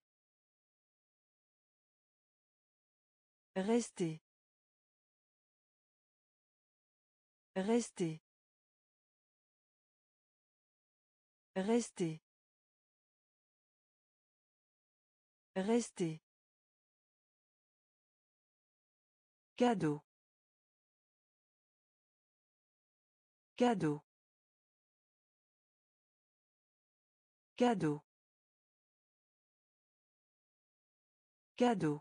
[SPEAKER 1] Rester. Rester. Rester. Rester. Cadeau. Cadeau. Cadeau. Cadeau.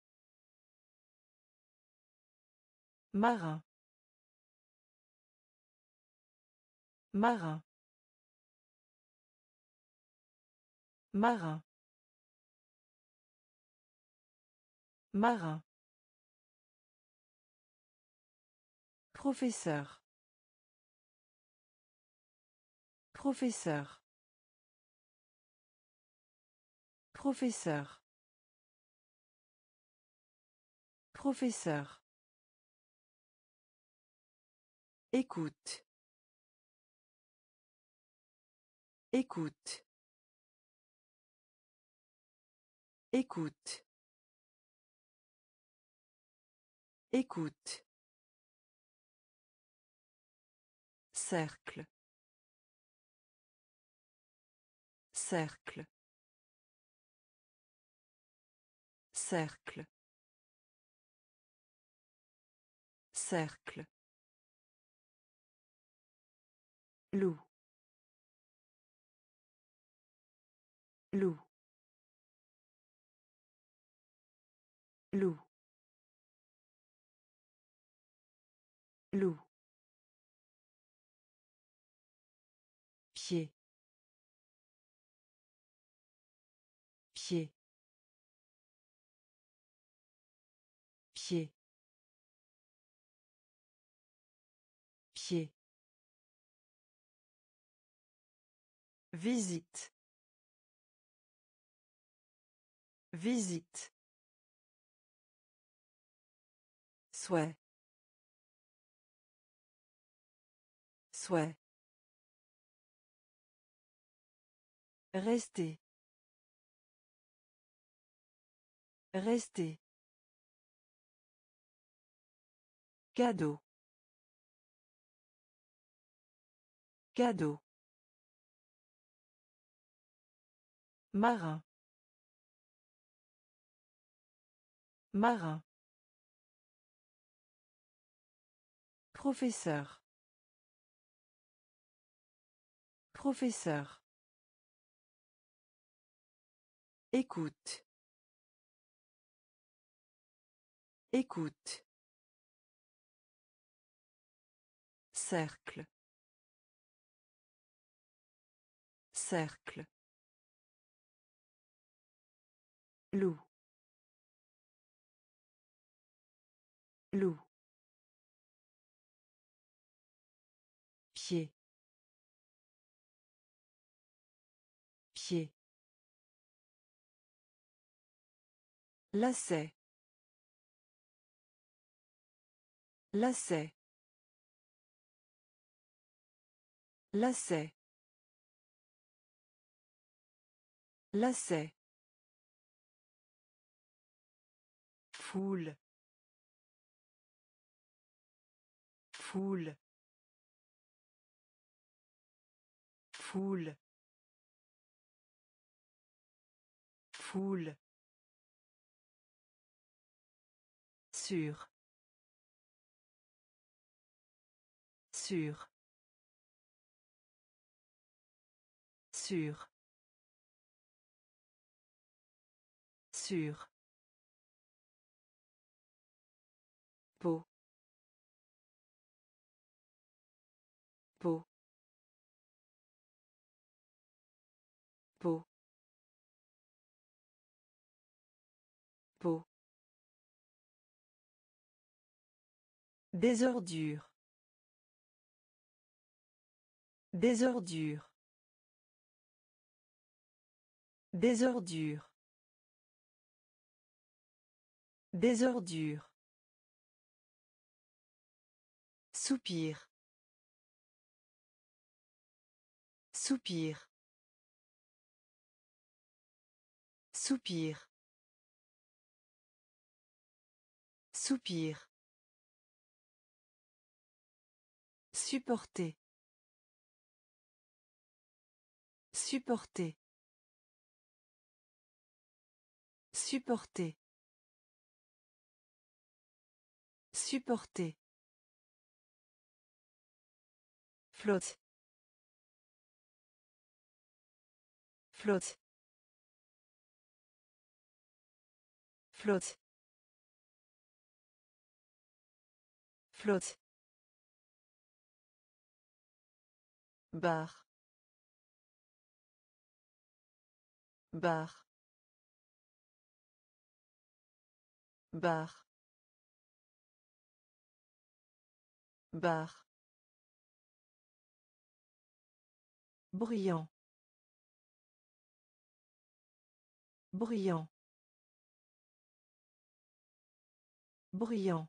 [SPEAKER 1] Marin. Marin. Marin. Marin. Professeur. Professeur. Professeur. Professeur. Écoute. Écoute. Écoute. Écoute. Cercle. Cercle. Cercle. Cercle. Loup. Loup. Loup. Loup. Pied. Pied. Pied. Pied. Visite. Visite. Souhait. Souhait. Rester. Rester. Cadeau. Cadeau. Marin. Marin. Professeur. Professeur. Écoute. Écoute. Cercle. Cercle. Loup. Loup. Pied. Pied. Lacet. Lacet. Lacet. Lacet. Foule. Foule. Foule. Foule. Sûr. Sûr. Sûr. Sûr. Peau. Peau. Peau. Peau. Des ordures. Désordure. Désordure. Désordure. Soupir. Soupir. Soupir. Soupir. Supporter. Supporter. Supporter. Supporter. Flotte. Flotte. Flotte. Flotte. Bar. Bar. Bar. Bar. Bruyant. Bruyant. Bruyant.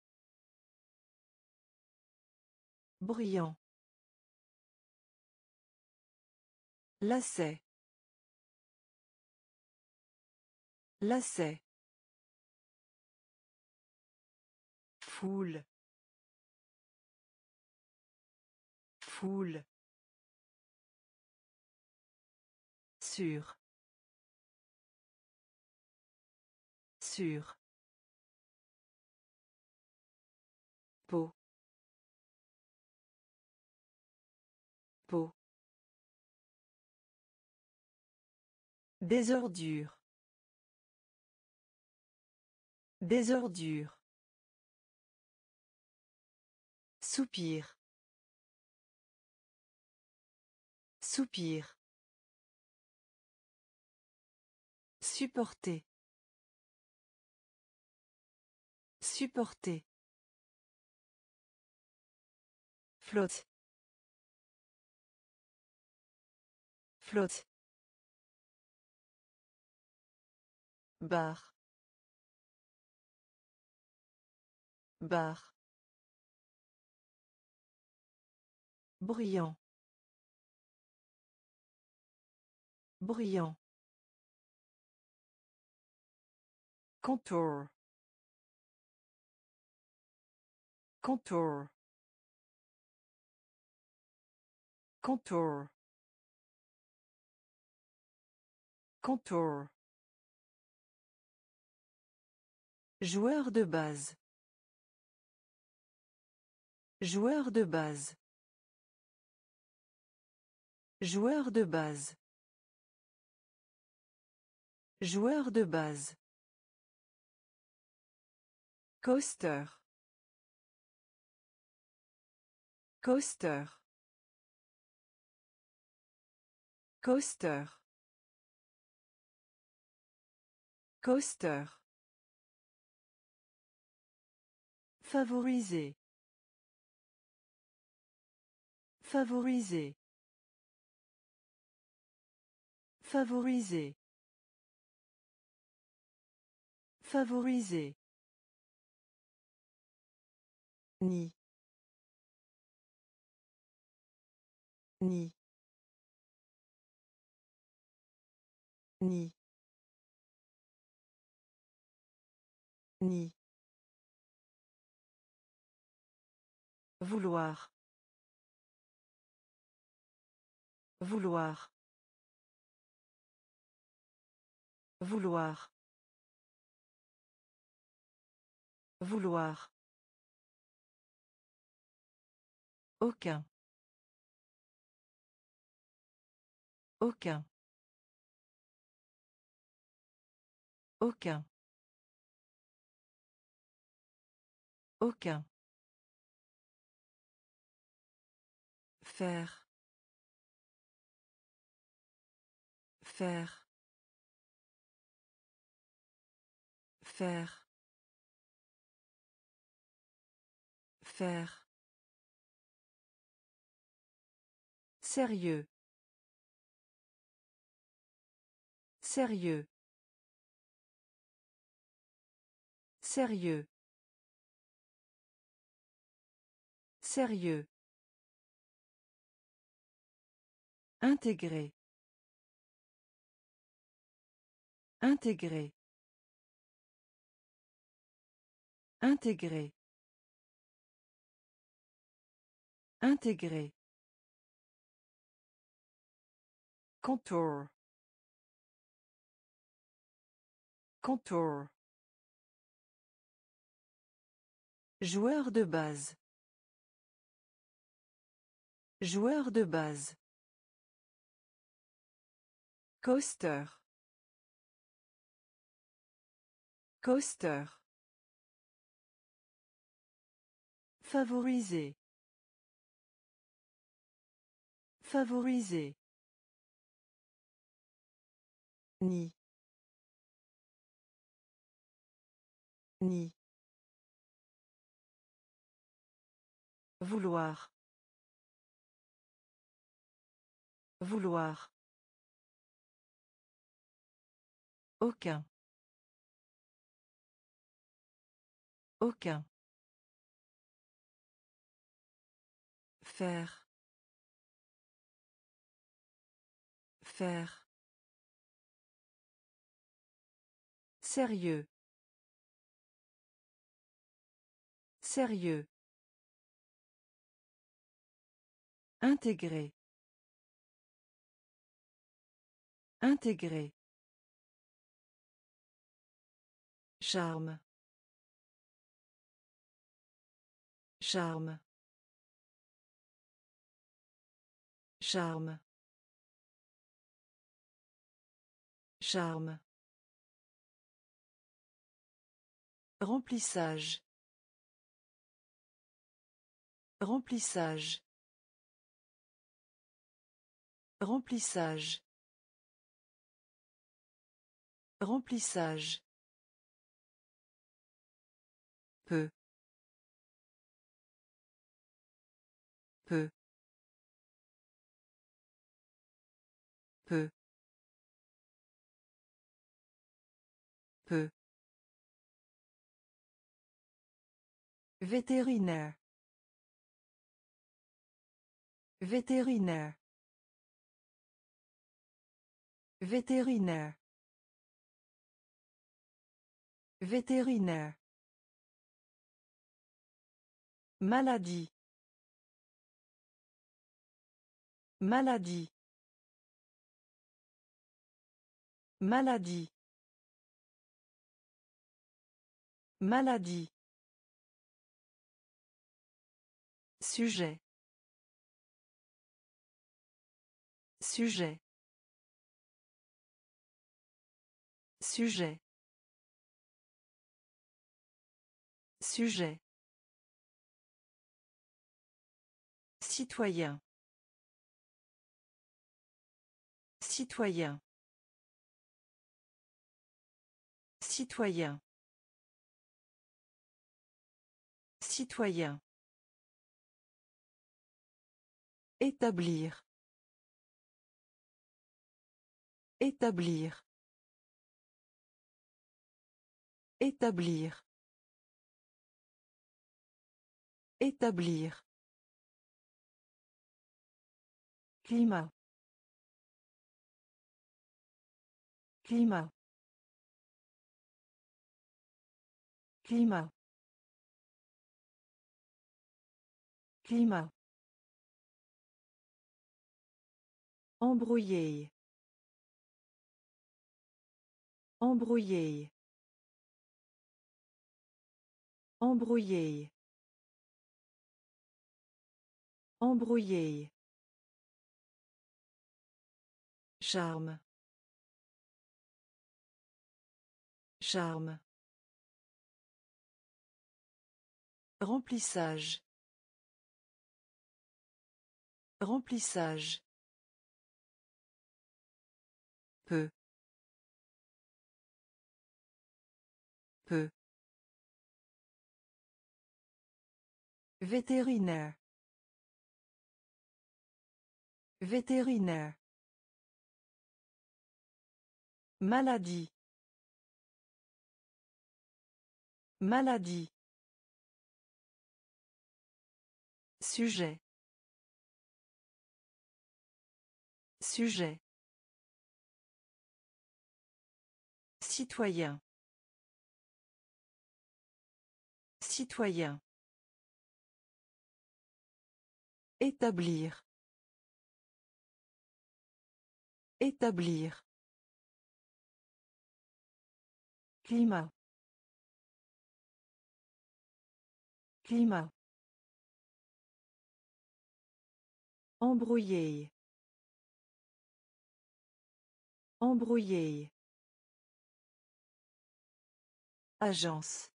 [SPEAKER 1] Bruyant. Lacet. Lacet. Foule. Foule. Sûr. Sûr. Peau. Peau. Désordure. Désordure. Soupir. Soupir. Supporter. Supporter. Flotte. Flotte. Bar. Bar. Bruyant. Bruyant. Contour. Contour. Contour. Contour. Joueur de base. Joueur de base. Joueur de base. Joueur de base. Coaster. Coaster. Coaster. Coaster. Favoriser. Favoriser. Favoriser. Favoriser. Ni. Ni. Ni. Ni. Vouloir. Vouloir. Vouloir. Vouloir. Aucun. Aucun. Aucun. Aucun. Faire. Faire. Faire. Faire. Sérieux. Sérieux. Sérieux. Sérieux. Intégrer. Intégrer. Intégrer. Intégrer. Contour. Contour. Joueur de base. Joueur de base. Coaster. Coaster. Favoriser. Favoriser. Ni. Ni. Vouloir. Vouloir. Aucun. Aucun. Faire. Faire. Sérieux. Sérieux. Intégrer. Intégrer. Charme. Charme. Charme. Charme. Remplissage. Remplissage. Remplissage. Remplissage. Peu. Peu. Peu. Peu. Vétérinaire. Vétérinaire. Vétérinaire. Vétérinaire. Maladie. Maladie. Maladie. Maladie. Sujet. Sujet. Sujet. Sujet. Citoyen. Citoyen. Citoyen. Citoyen. Établir. Établir. Établir. Établir. Climat. Climat. Climat. Climat. Embrouiller. Embrouiller. Embrouiller. Embrouiller. Charme. Charme. Remplissage. Remplissage. Peu. Peu. Vétérinaire. Vétérinaire. Maladie. Maladie. Sujet. Sujet. Citoyen. Citoyen. Établir. Établir. Climat. Climat. Embrouiller. Embrouiller. Agence.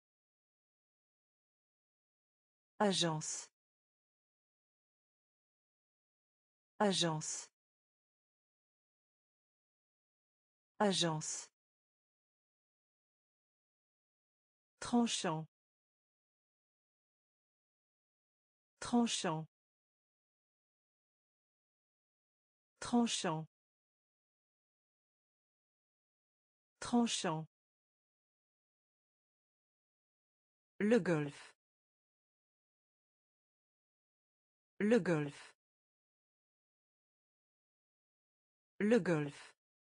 [SPEAKER 1] Agence. Agence. Agence. Tranchant. Tranchant. Tranchant. Tranchant. Le golf. Le golf. Le golf.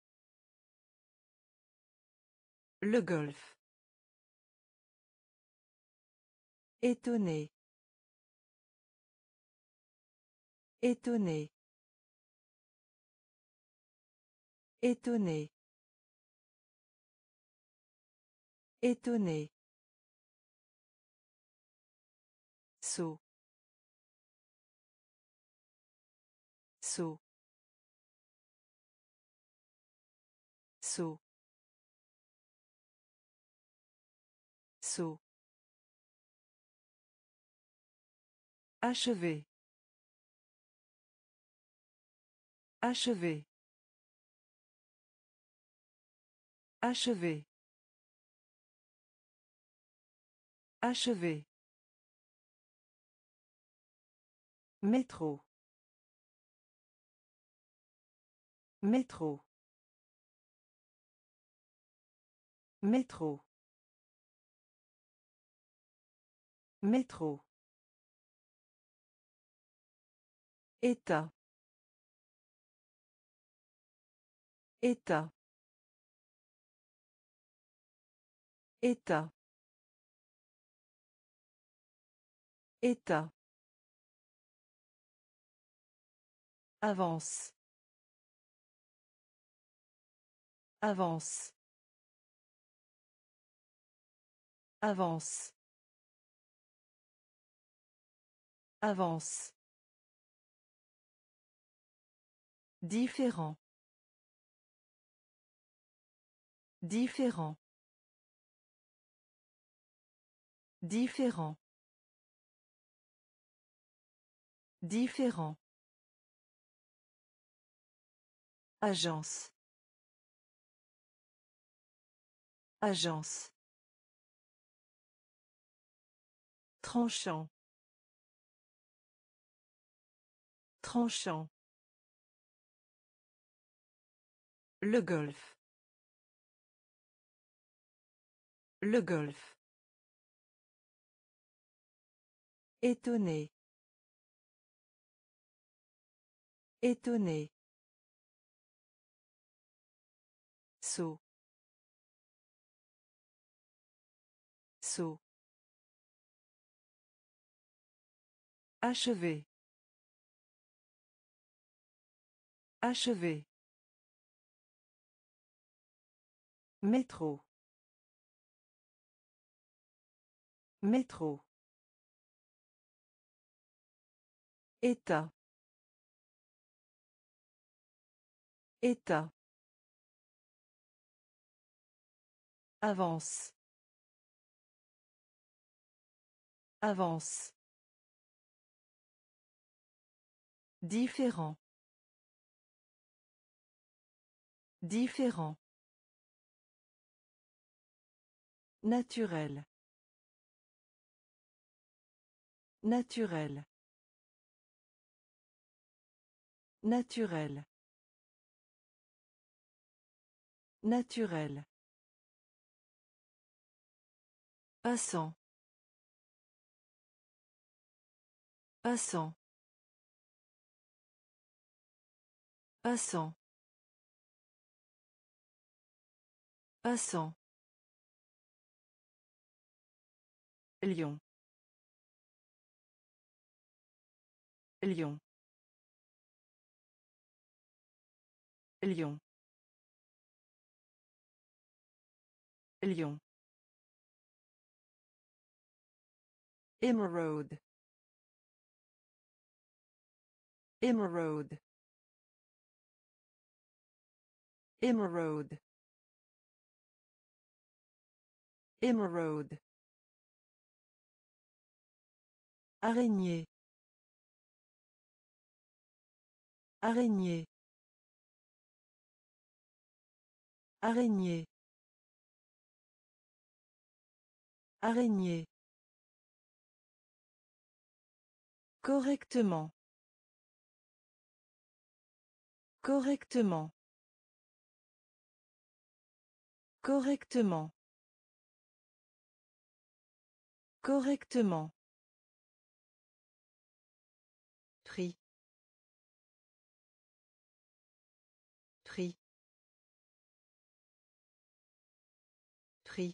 [SPEAKER 1] Le golf. Étonné. Étonné. Étonné. Étonné. Saut. Saut. Saut. Saut. Achever. Achever. Achever. Achever. Métro. Métro. Métro. Métro. État. État. État. État. Avance. Avance. Avance. Avance. Différent. Différent. Différent. Différent. Agence. Agence. Tranchant. Tranchant. Le golf. Le golf. Étonné. Étonné. Saut. Saut. Achever. Achever. Métro. Métro. État. État. Avance. Avance. Différent. Différent. Naturel. Naturel. Naturel. Naturel. Passant. Passant. Passant. Passant. Lion. Lion. Lion. Lion. Émeraude. Émeraude. Émeraude. Émeraude. Araignée. Araignée. Araignée. Araignée. Correctement. Correctement. Correctement. Correctement. Prix. Prix. Prix.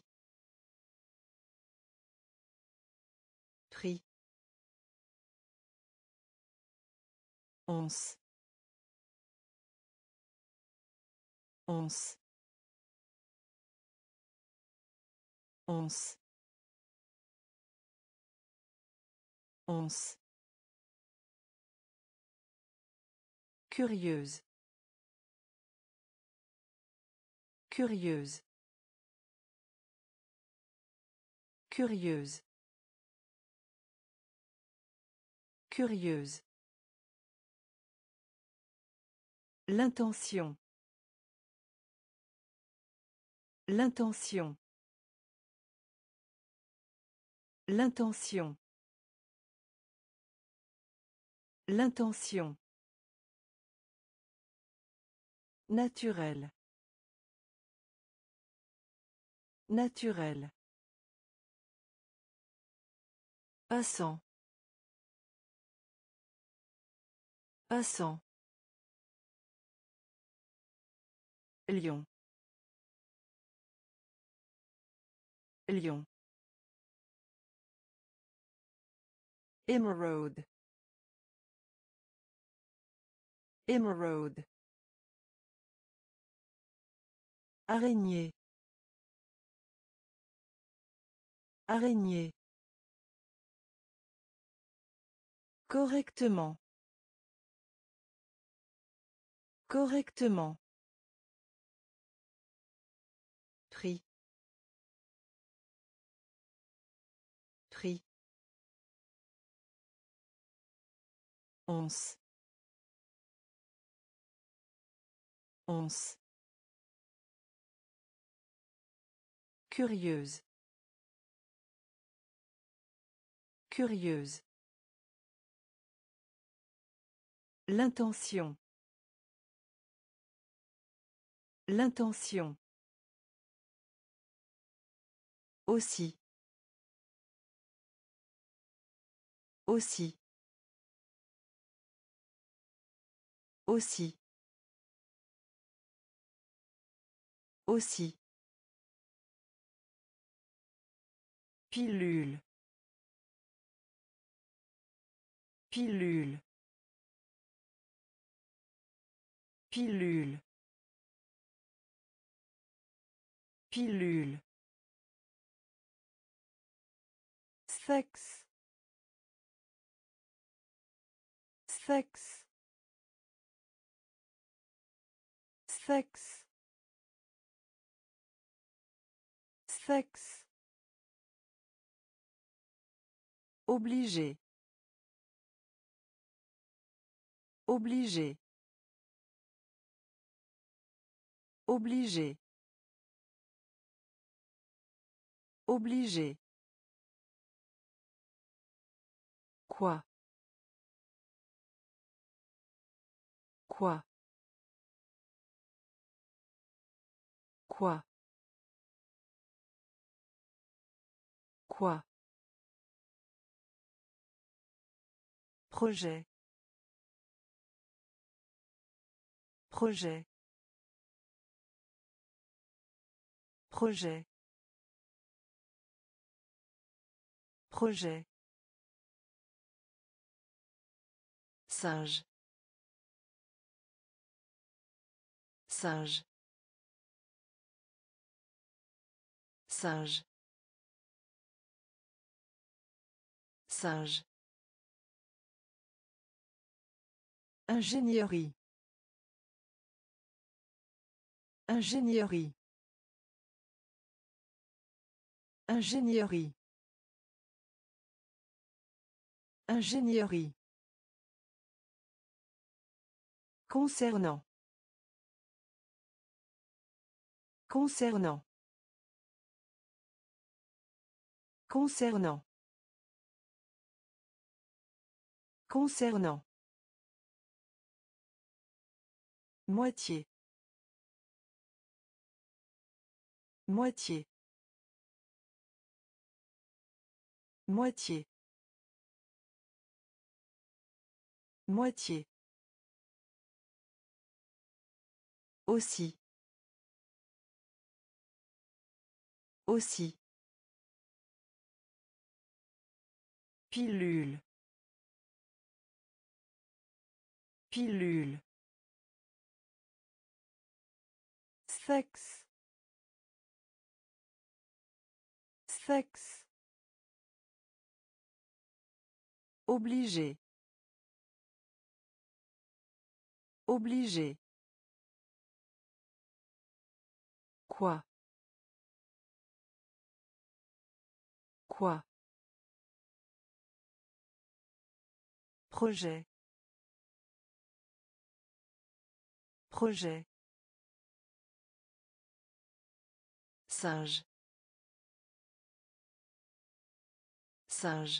[SPEAKER 1] Prix. Once. Once. Once. Once. Curieuse. Curieuse. Curieuse. Curieuse. L'intention. L'intention. L'intention. L'intention. Naturel. Naturel. Passant. Passant. Lion. Lion. Émeraude. Émeraude. Araignée. Araignée. Correctement. Correctement. Prix. Prix. Once. Once. Curieuse. Curieuse. L'intention. L'intention. Aussi. Aussi. Aussi. Aussi. Pilule. Pilule. Pilule. Pilule. Sexe. Sexe. Sexe. Sexe. Obligé. Obligé. Obligé. Obligé. Quoi? Quoi? Quoi? Quoi? Projet. Projet. Projet. Projet. Singe. Singe. Singe. Singe. Ingénierie. Ingénierie. Ingénierie. Ingénierie. Concernant. Concernant. Concernant. Concernant. Moitié. Moitié. Moitié. Moitié. Aussi. Aussi. Pilule. Pilule. Sexe. Sexe. Obligé. Obligé. Quoi? Quoi? Projet. Projet. Singe. Singe.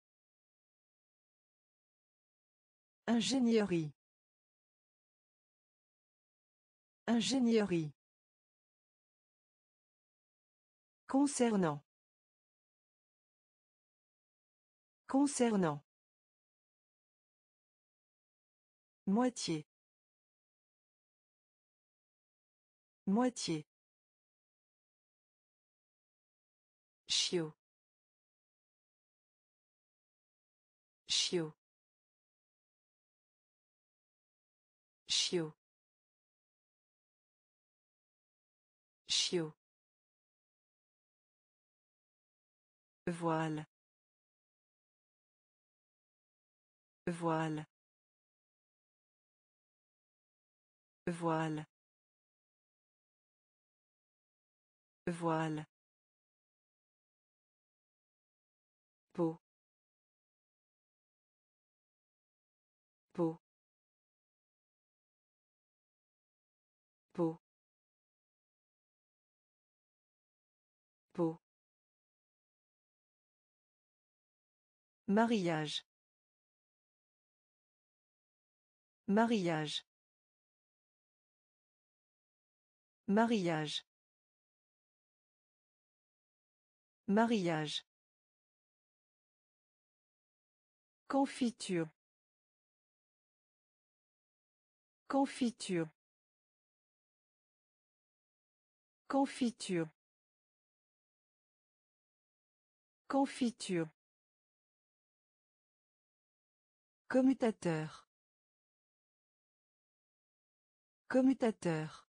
[SPEAKER 1] Ingénierie. Ingénierie. Concernant. Concernant. Moitié. Moitié. Chiot. Chiot. Chiot. Chiot. Voile. Voile. Voile. Voile. Peau. Peau. Peau. Peau. Mariage. Mariage. Mariage. Mariage. Confiture. Confiture. Confiture. Confiture. Commutateur. Commutateur.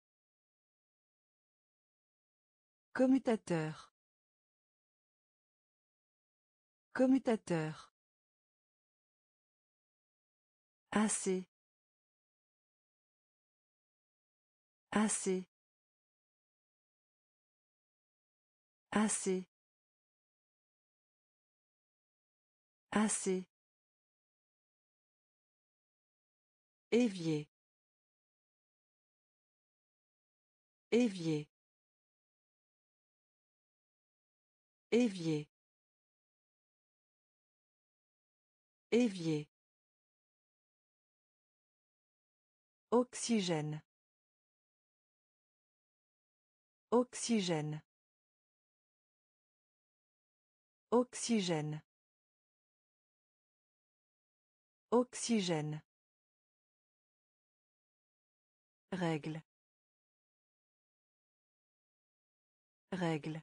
[SPEAKER 1] Commutateur. Commutateur. Assez. Assez. Assez. Assez. Évier. Évier. Évier. Évier. Oxygène. Oxygène. Oxygène. Oxygène. Règle. Règle.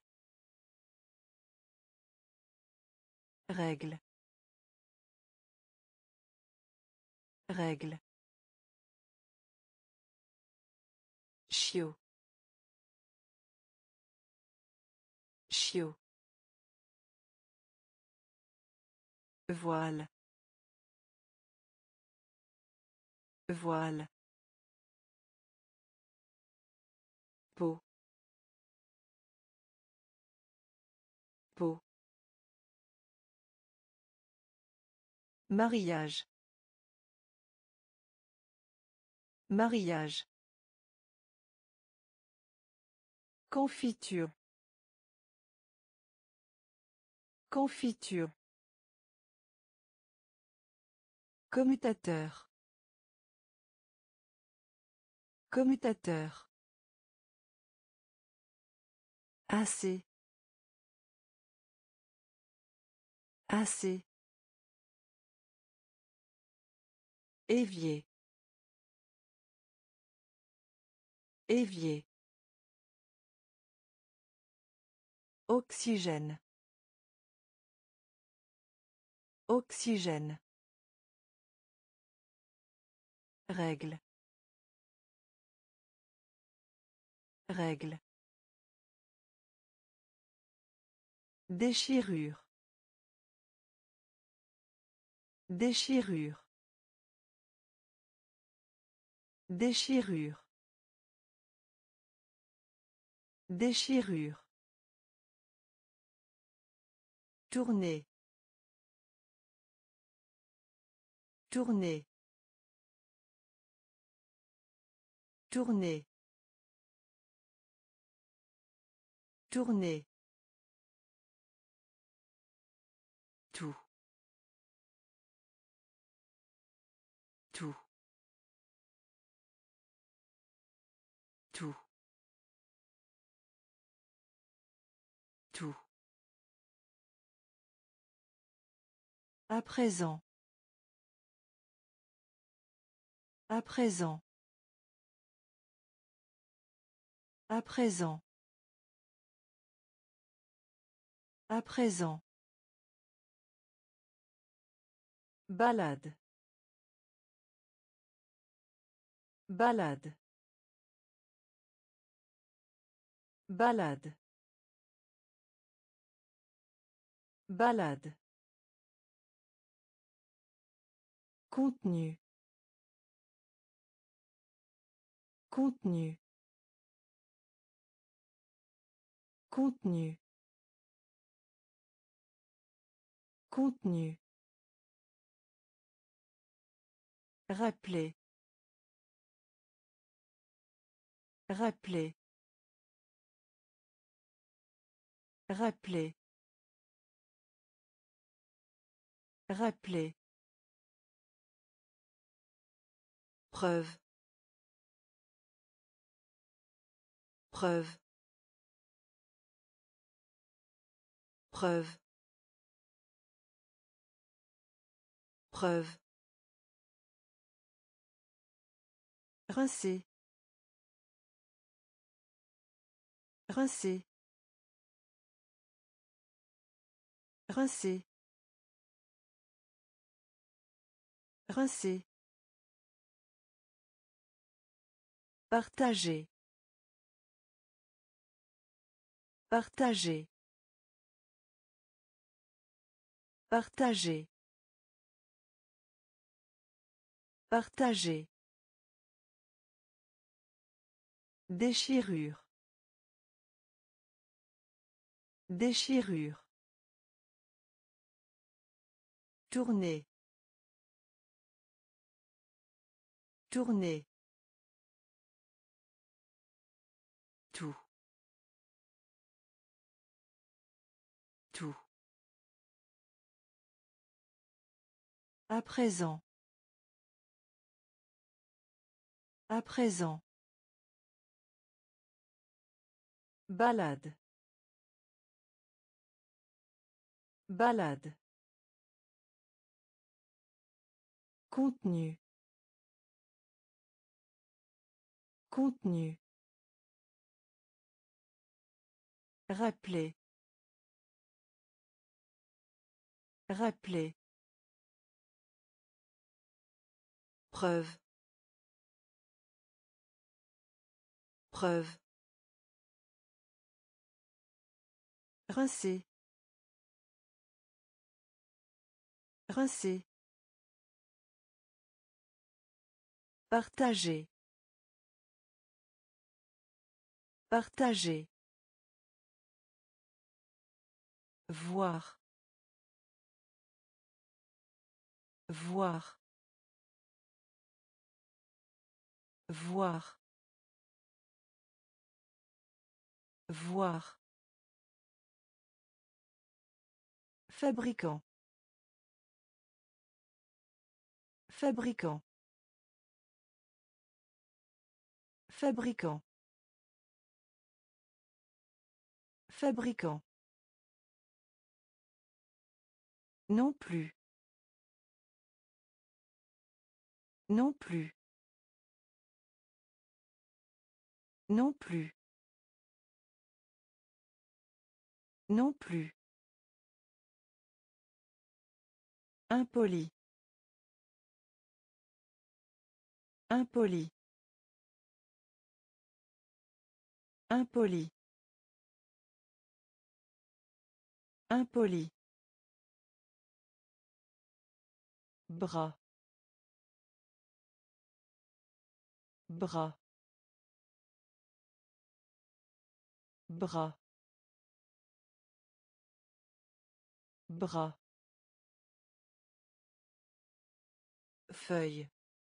[SPEAKER 1] Règle. Règle. Chiot. Chiot. Voile. Voile. Peau. Peau. Mariage. Mariage. Confiture. Confiture. Commutateur. Commutateur. Assez. Assez. Évier. Évier. Oxygène. Oxygène. Règle. Règle. Déchirure. Déchirure. Déchirure. Déchirure. Tourner. Tourner. Tourner. Tourner. Tout. Tout. Tout. Tout. À présent. À présent. À présent. À présent. Balade. Balade. Balade. Balade. Contenu. Contenu. Contenu. Contenu. Rappeler. Rappeler. Rappeler. Rappeler. Preuve. Preuve. Preuve. Preuve. Rincer. Rincer. Rincer. Rincer. Partager. Partager. Partager. Partager. Déchirure. Déchirure. Tourner. Tourner. Tout. Tout. À présent. À présent. Balade. Balade. Contenu. Contenu. Rappeler. Rappeler. Preuve. Preuve. Rincer. Rincer. Partager. Partager. Voir. Voir. Voir. Voir. Fabricant. Fabricant. Fabricant. Fabricant. Non plus. Non plus. Non plus. Non plus. Impoli. Impoli. Impoli. Impoli. Bras. Bras. Bras. Bras. Feuille.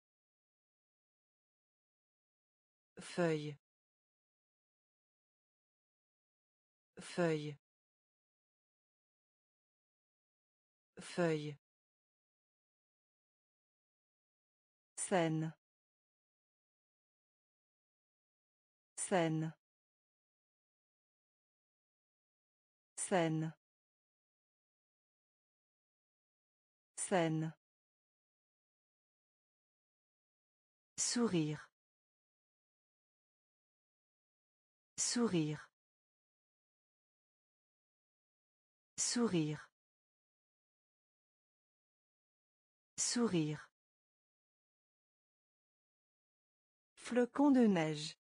[SPEAKER 1] Feuille. Feuille. Feuille. Scène. Scène. Scène. Scène. Sourire. Sourire. Sourire. Sourire. Flocon de neige.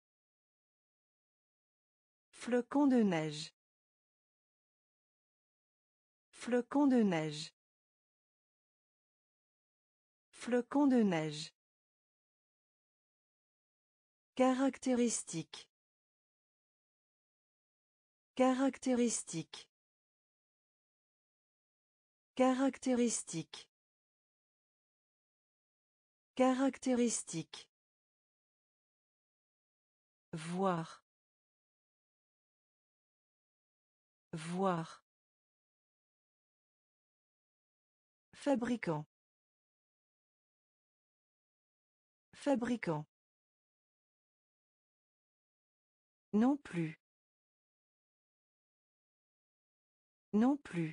[SPEAKER 1] Flocon de neige. Flocon de neige. Flocon de neige. Caractéristique. Caractéristique. Caractéristique. Caractéristique. Voir. Voir. Fabricant. Fabricant. Non plus. Non plus.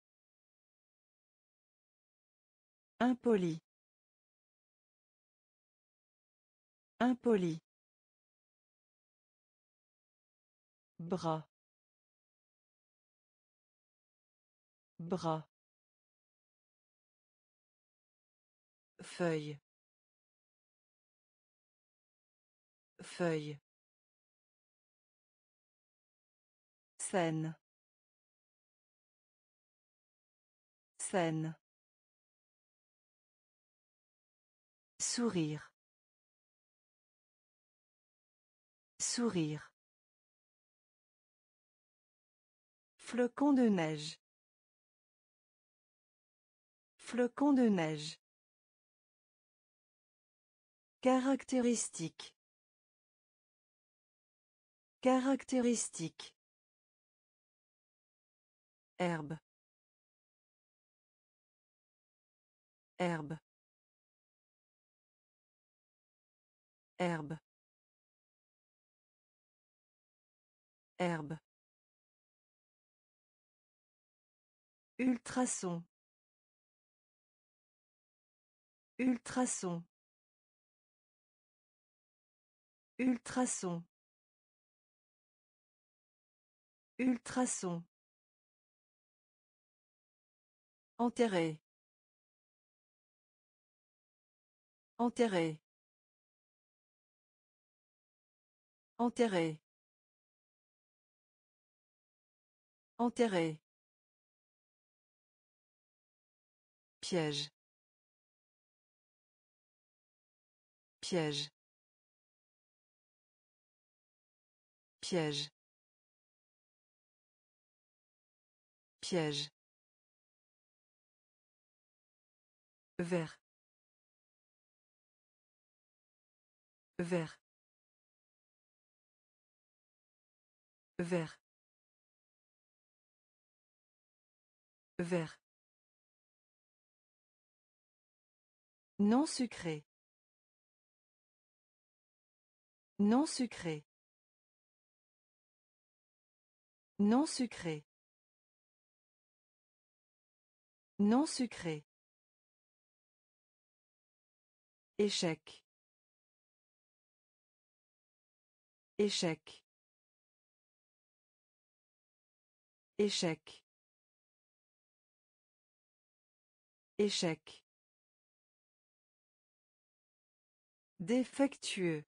[SPEAKER 1] Impoli. Impoli. Bras. Bras. Feuille. Feuille. Scène. Scène. Sourire. Sourire. Flocon de neige. Flocon de neige. Caractéristique. Caractéristique. Herbe. Herbe. Herbe. Herbe. Ultrason. Ultrason. Ultrason. Ultrason. Enterré. Enterré. Enterré. Enterré. Piège. Piège. Piège. Piège. Vert. Vert. Vert. Vert. Non sucré. Non sucré. Non sucré. Non sucré. Échec. Échec. Échec. Échec. Défectueux.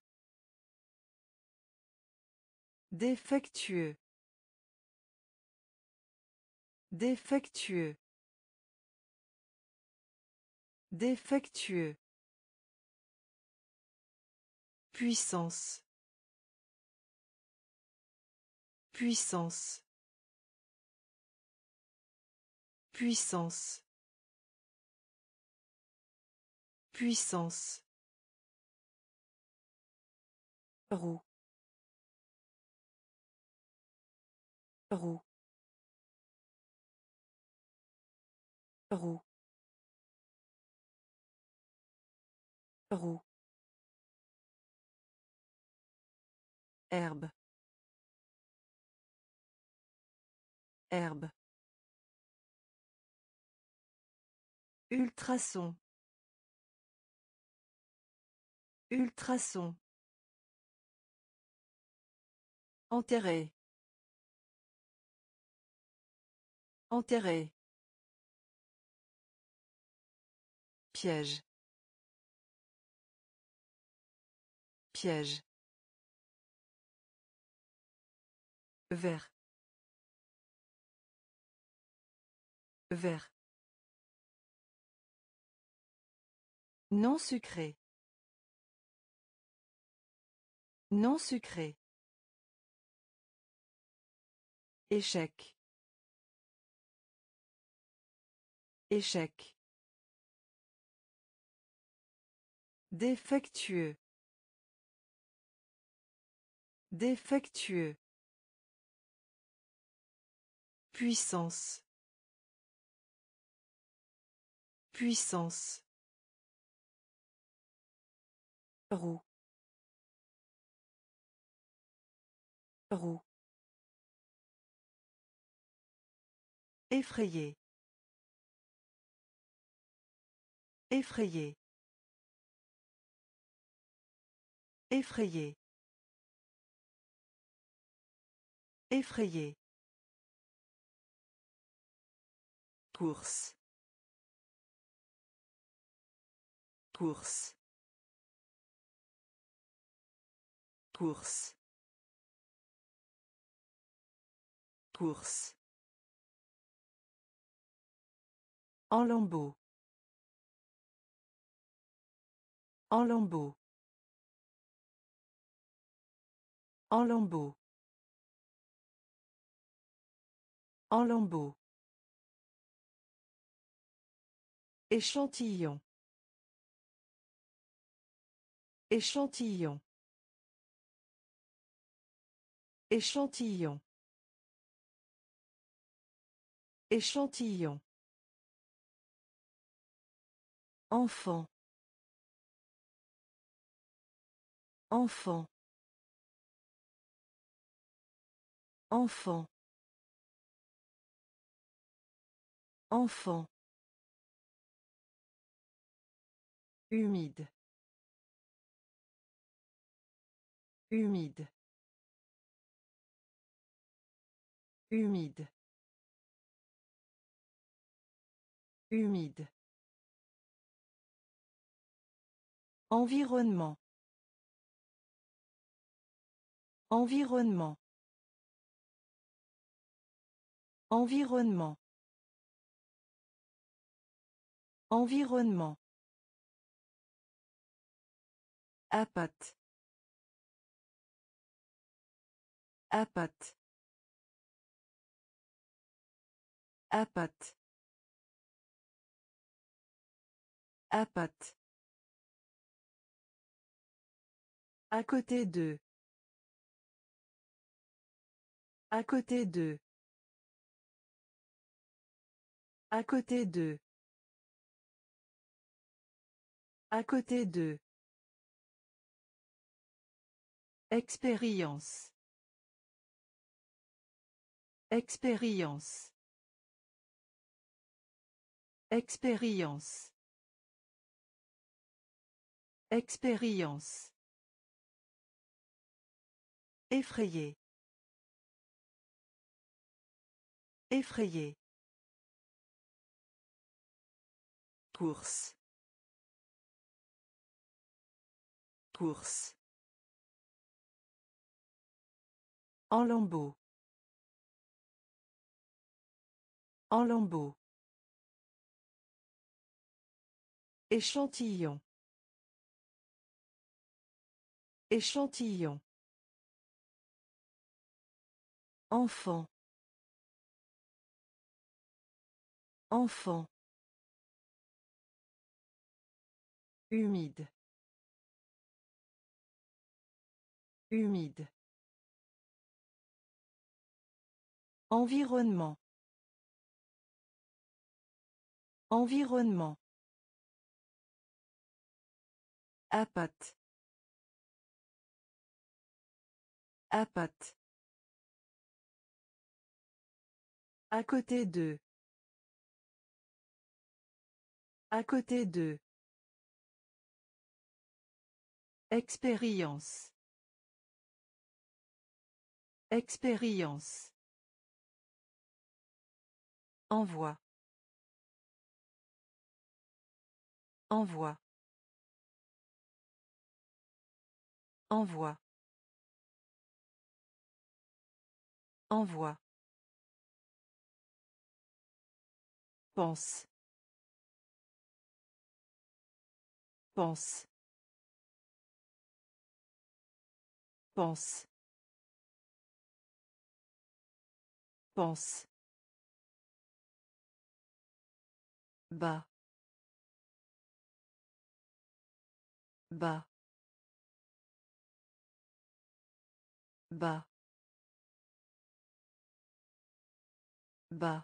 [SPEAKER 1] Défectueux. Défectueux. Défectueux. Puissance. Puissance. Puissance. Puissance. Roue. Roue. Roue. Roue. Herbe. Herbe. Ultrason. Ultrason. Enterré. Enterré. Piège. Piège. Vert. Vert. Non sucré. Non sucré. Échec. Échec. Défectueux. Défectueux. Puissance. Puissance. Roue. Roue. Effrayé. Effrayé. Effrayé. Effrayé. Course. Course. Course. Course. En lambeaux. En lambeaux. En lambeaux. En lambeaux. Échantillon. Échantillon. Échantillon. Échantillon. Enfant. Enfant. Enfant. Enfant. Humide. Humide. Humide. Humide. Environnement. Environnement. Environnement. Environnement. Appât. Appât. Appât. Appât. À côté d'eux. À côté d'eux. À côté d'eux. À côté d'eux. Expérience. Expérience. Expérience. Expérience. Effrayé. Effrayé. Course. Course. En lambeaux. En lambeaux. Échantillon. Échantillon. Enfant. Enfant. Humide. Humide. Environnement. Environnement. Appât. Appât. À côté d'eux. À côté d'eux. Expérience. Expérience. Envoi. Envoi. Envoi. Envoi. Pense. Pense. Pense. Pense. Bas. Bas. Bas. Bas.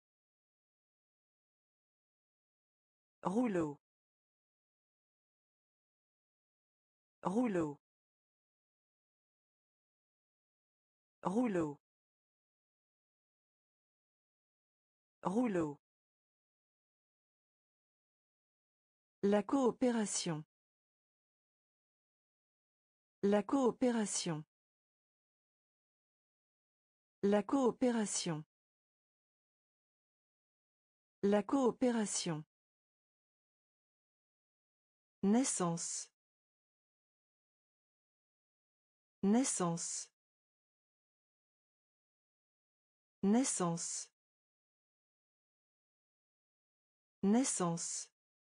[SPEAKER 1] Rouleau. Rouleau. Rouleau. Rouleau. La coopération. La coopération. La coopération. La coopération. Naissance. Naissance. Naissance. Naissance.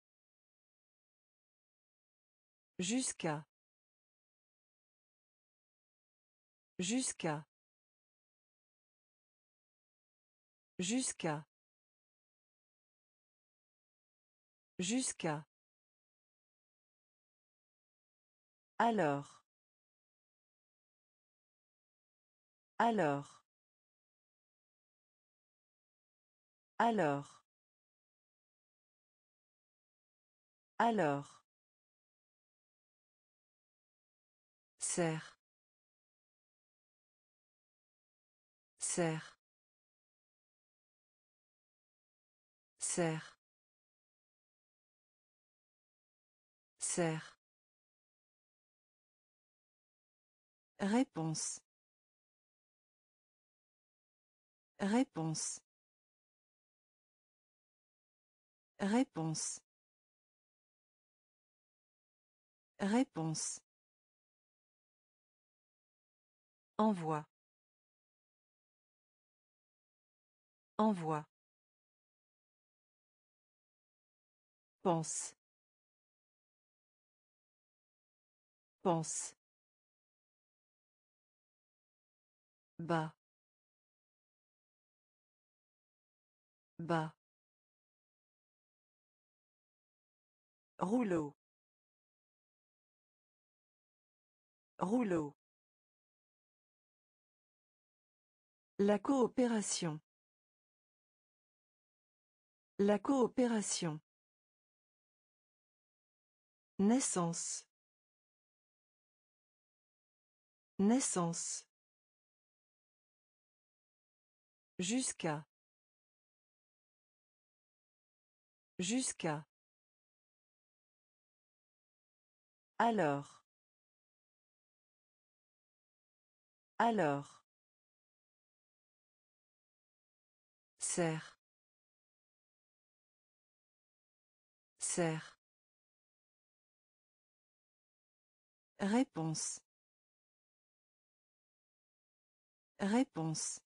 [SPEAKER 1] Jusqu'à. Jusqu'à. Jusqu'à. Jusqu'à. Alors. Alors. Alors. Alors. Serre. Serre. Serre. Serre. Réponse. Réponse. Réponse. Réponse. Envoi. Envoi. Pense. Pense. Bas. Bas. Rouleau. Rouleau. La coopération. La coopération. Naissance. Naissance. Jusqu'à. Jusqu'à. Alors. Alors. Serre. Serre. Réponse. Réponse.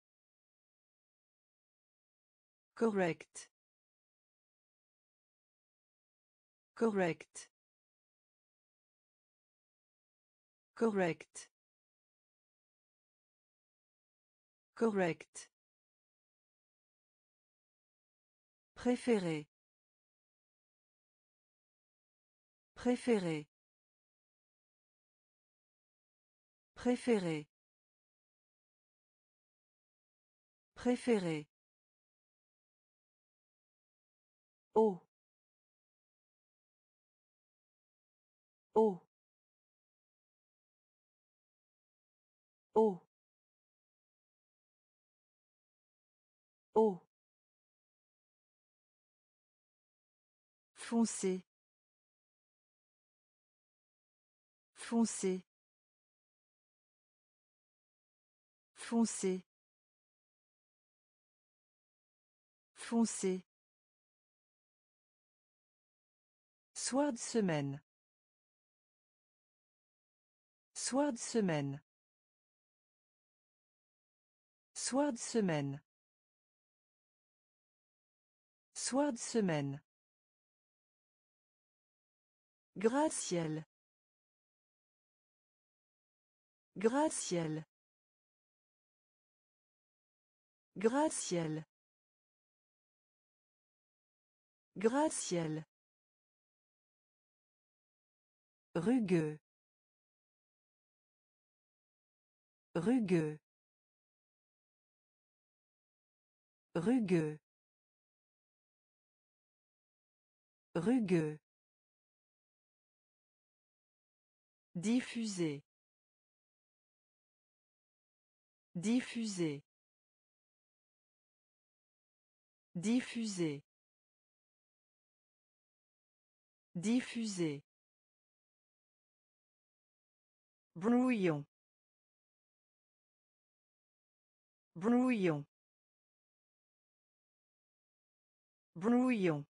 [SPEAKER 1] Correct. Correct. Correct. Correct. Préféré. Préféré. Préféré. Préféré. Oh. Oh. Oh. Oh. Foncé. Foncé. Foncé. Foncé. Soir de semaine. Soir de semaine. Soir de semaine. Soir de semaine. Gratte-ciel. Gratte-ciel. Gratte-ciel. Gratte-ciel. Rugueux. Rugueux. Rugueux. Rugueux. Diffuser. Diffuser. Diffuser. Diffuser. Brouillon. Brouillon. Brouillon.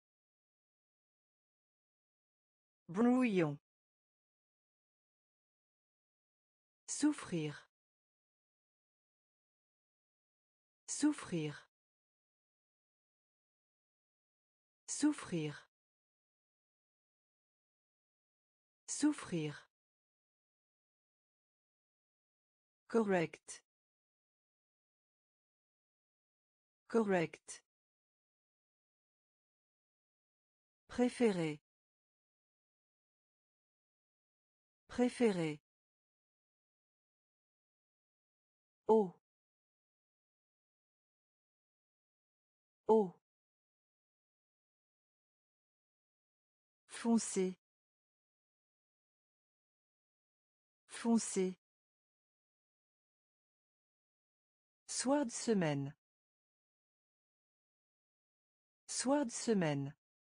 [SPEAKER 1] Brouillon. Souffrir. Souffrir. Souffrir. Souffrir. Correct. Correct. Préféré. Préféré. Oh. Oh. Foncé. Foncé. Soir de semaine. Soir de semaine.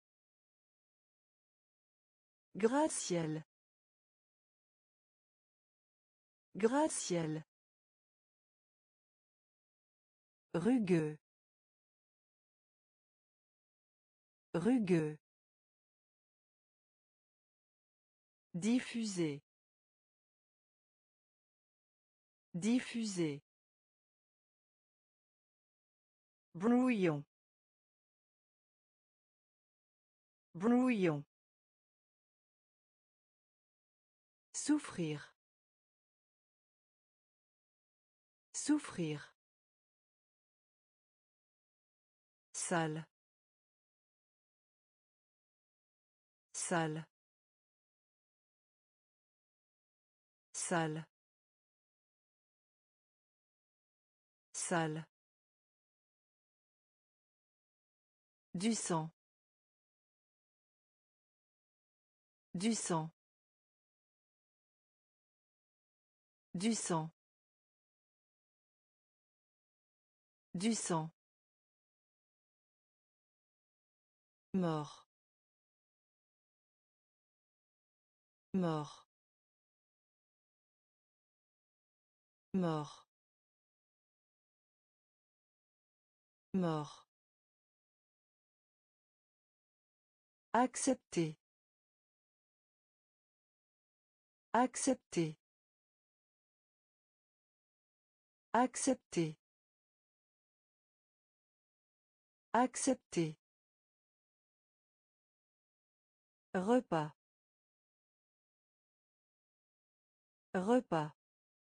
[SPEAKER 1] Gratte-ciel. Gratte-ciel. Rugueux. Rugueux. Diffuser. Diffuser. Brouillon. Brouillon. Souffrir. Souffrir. Sale. Sale. Sale. Sale. Du sang. Du sang. Du sang. Du sang. Mort. Mort. Mort. Mort. Accepter. Accepter. Accepter. Accepter. Repas. Repas.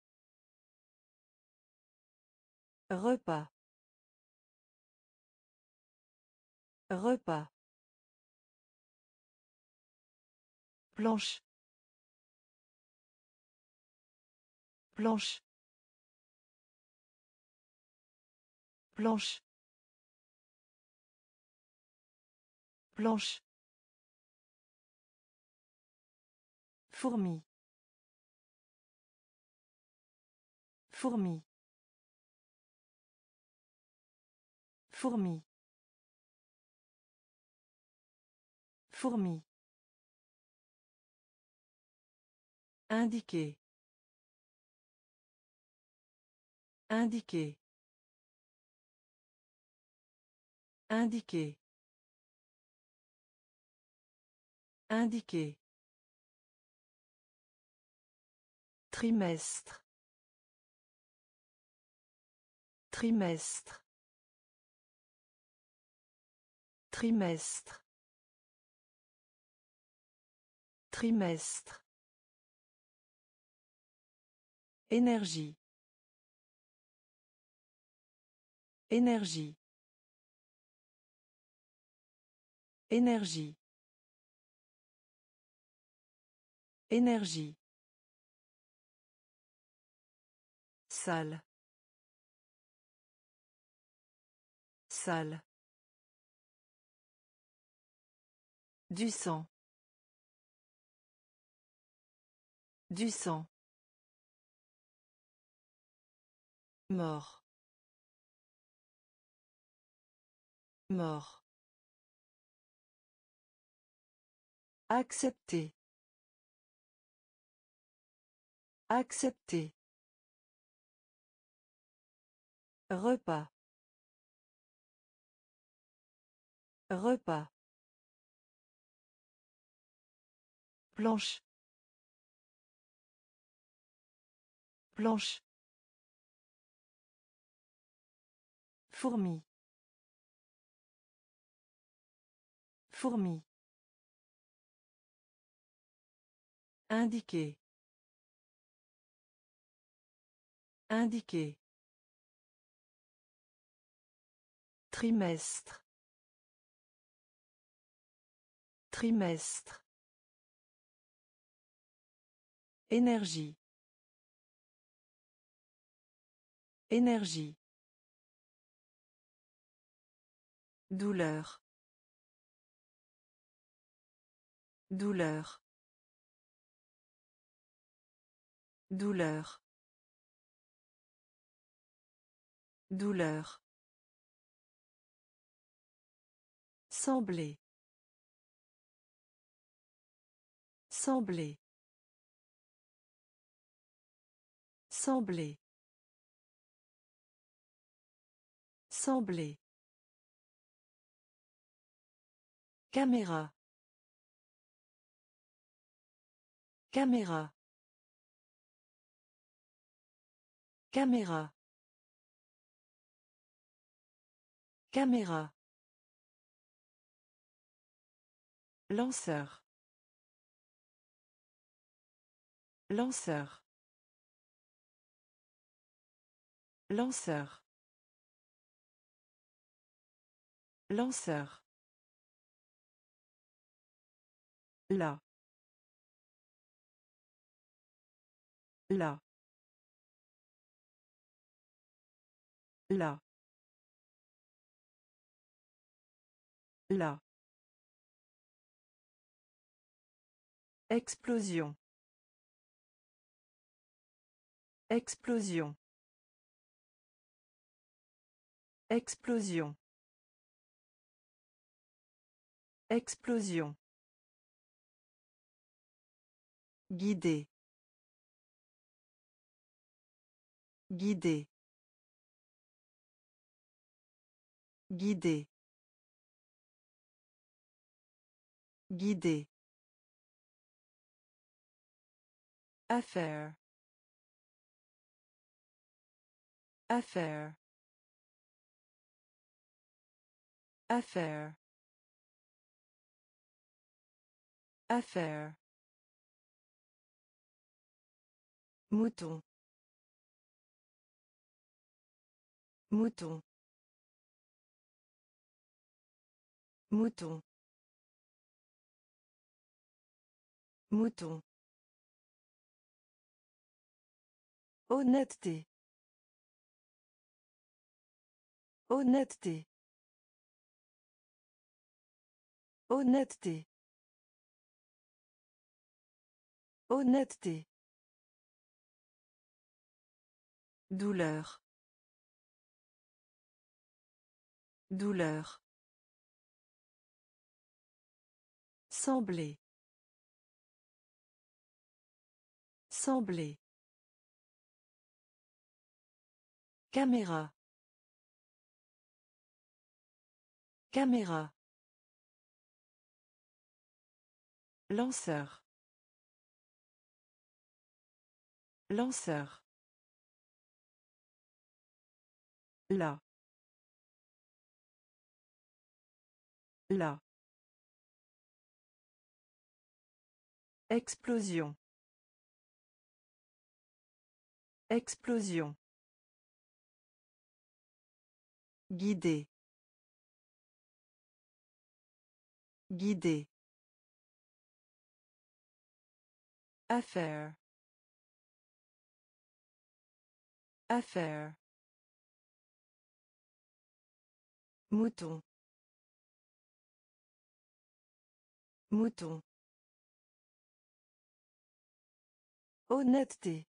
[SPEAKER 1] Repas. Repas. Planche. Planche. Planche. Planche. Fourmi. Fourmi. Fourmi. Fourmi. Indiquer. Indiquer. Indiquer. Indiquer. Trimestre. Trimestre. Trimestre. Trimestre. Énergie. Énergie. Énergie. Énergie. Sale. Sale. Du sang. Du sang. Mort. Mort. Accepter. Accepter. Repas. Repas. Planche. Planche. Fourmi. Fourmi. Indiquer. Indiquer. Trimestre. Trimestre. Énergie. Énergie. Douleur. Douleur. Douleur. Douleur. Sembler. Sembler. Sembler. Sembler. Caméra. Caméra. Caméra. Caméra. Lanceur. Lanceur. Lanceur. Lanceur. Là. Là. Là. Là. Explosion. Explosion. Explosion. Explosion. Guider. Guider. Guider. Guider. Affaire. Affaire. Affaire. Affaire. Mouton. Mouton. Mouton. Mouton. Honnêteté. Honnêteté. Honnêteté. Honnêteté. Douleur. Douleur. Sembler. Sembler. Caméra. Caméra. Lanceur. Lanceur. Là. Là. Explosion. Explosion. Guider. Guider. Affaire. Affaire. Mouton. Mouton. Honnêteté.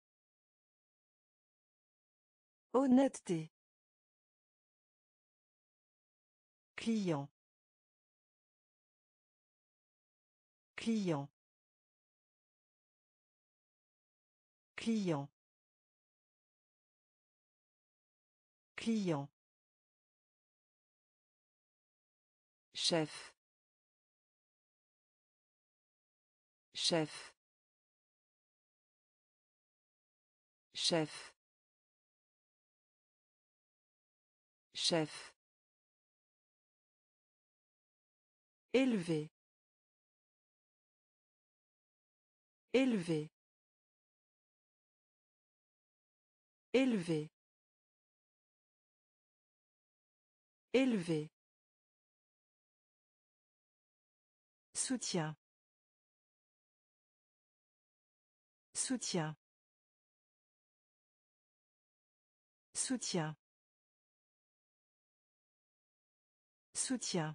[SPEAKER 1] Honnêteté. Client. Client. Client. Client. Chef. Chef. Chef. Chef. Élevé. Élevé. Élevé. Élevé. Soutien. Soutien. Soutien. Soutien.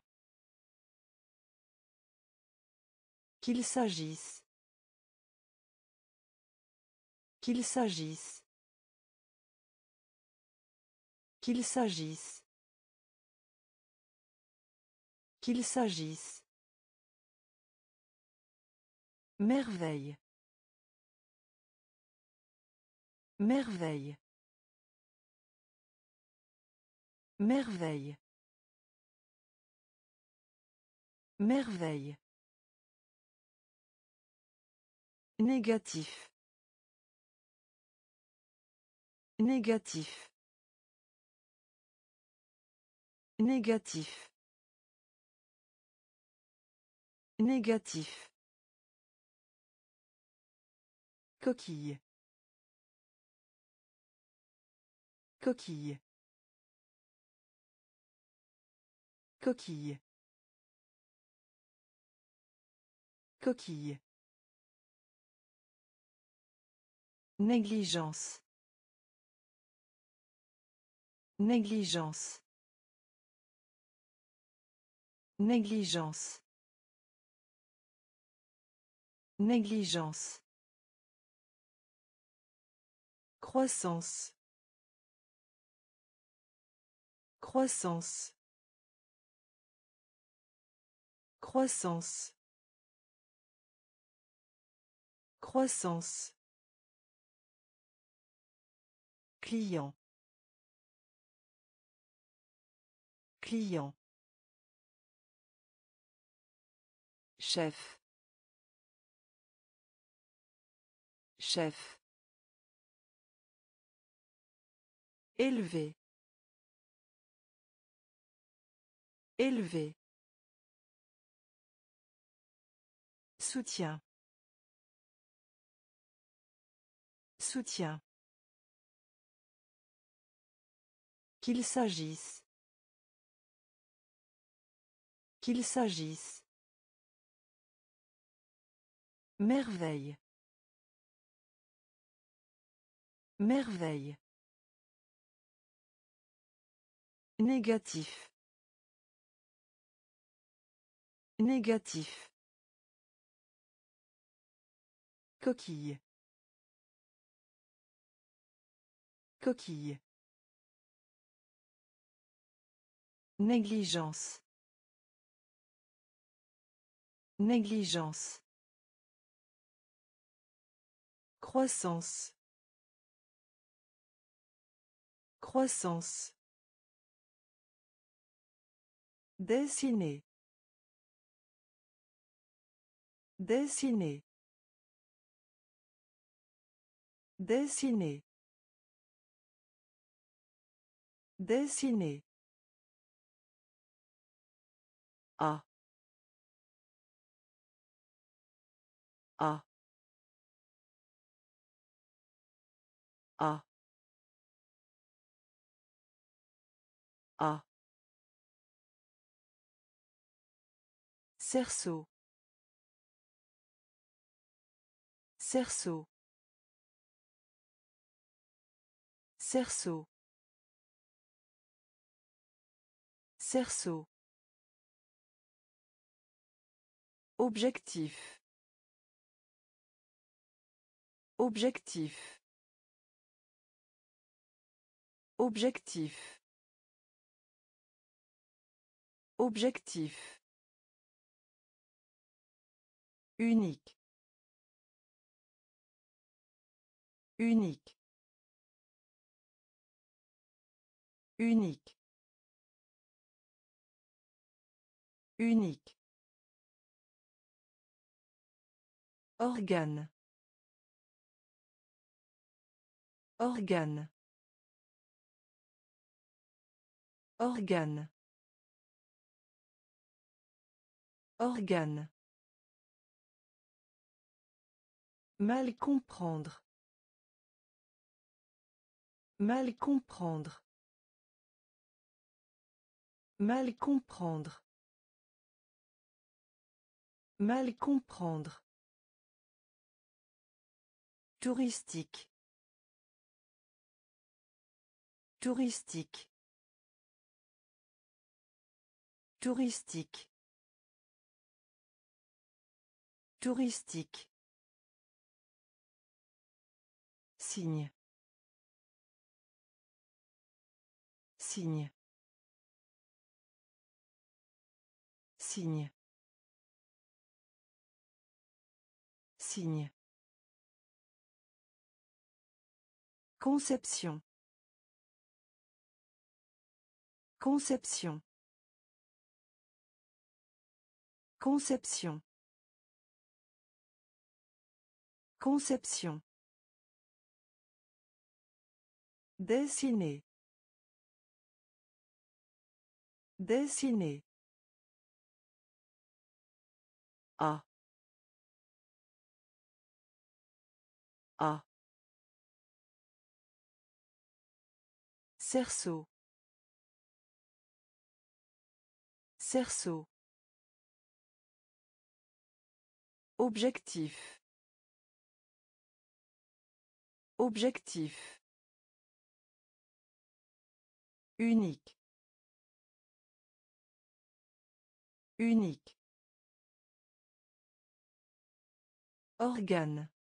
[SPEAKER 1] Qu'il s'agisse. Qu'il s'agisse. Qu'il s'agisse. Qu'il s'agisse. Merveille. Merveille. Merveille. Merveille. Négatif. Négatif. Négatif. Négatif. Coquille. Coquille. Coquille. Coquille. Négligence. Négligence. Négligence. Négligence. Croissance. Croissance. Croissance. Croissance. Client. Client. Chef. Chef. Élevé. Élevé. Soutien. Soutien. Qu'il s'agisse. Qu'il s'agisse. Merveille. Merveille. Négatif. Négatif. Coquille. Coquille. Négligence. Négligence. Croissance. Croissance. Dessiner. Dessiner. Dessiner. Dessiner. A. A. A. A. Cerceau. Cerceau. Cerceau. Cerceau. Objectif. Objectif. Objectif. Objectif. Unique. Unique. Unique. Unique. Organe. Organe. Organe. Organe. Mal comprendre. Mal comprendre. Mal comprendre. Mal comprendre. Touristique. Touristique. Touristique. Touristique. Signe. Signe. Signe. Signe. Conception. Conception. Conception. Conception. Dessiner. Dessiner. A. A. Cerceau. Cerceau. Objectif. Objectif. Unique. Unique. Organe.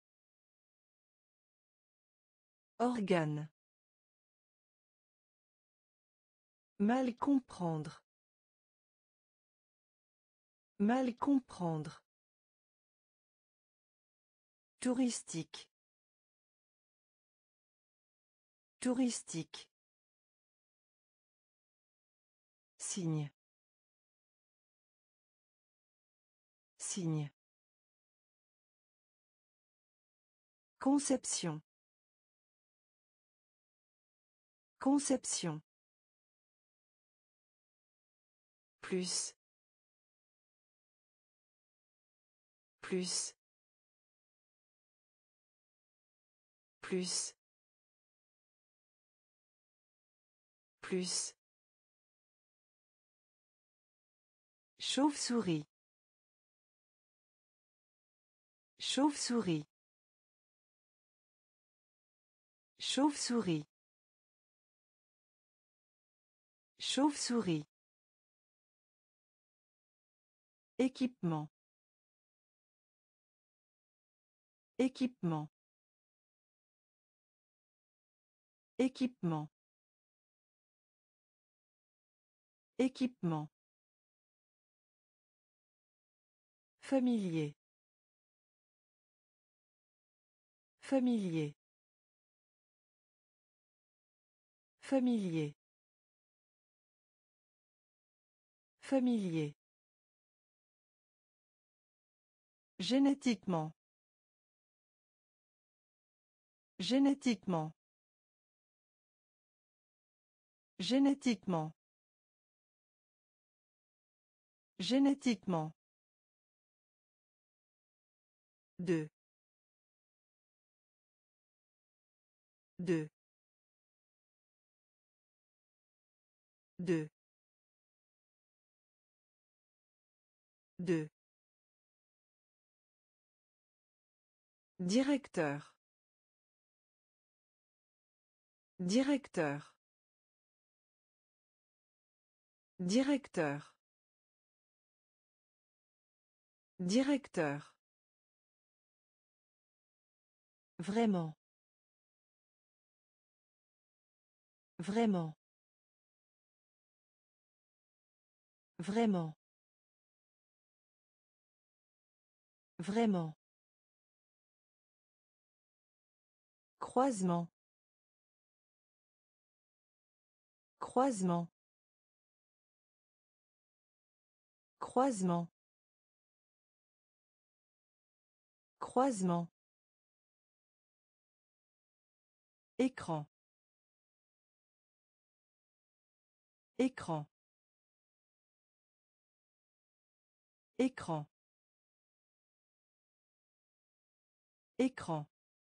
[SPEAKER 1] Organe. Mal comprendre. Mal comprendre. Touristique. Touristique. Signe. Signe. Conception. Conception. Plus. Plus. Plus. Plus. Chauve-souris. Chauve-souris. Chauve-souris. Chauve-souris. Équipement. Équipement. Équipement. Équipement. Familier. Familier. Familier. Familier. Génétiquement. Génétiquement. Génétiquement. Génétiquement. Deux. Deux. Deux. Deux. Directeur. Directeur. Directeur. Directeur. Vraiment. Vraiment. Vraiment. Vraiment. Croisement. Croisement. Croisement. Croisement. Écran. Écran. Écran. Écran.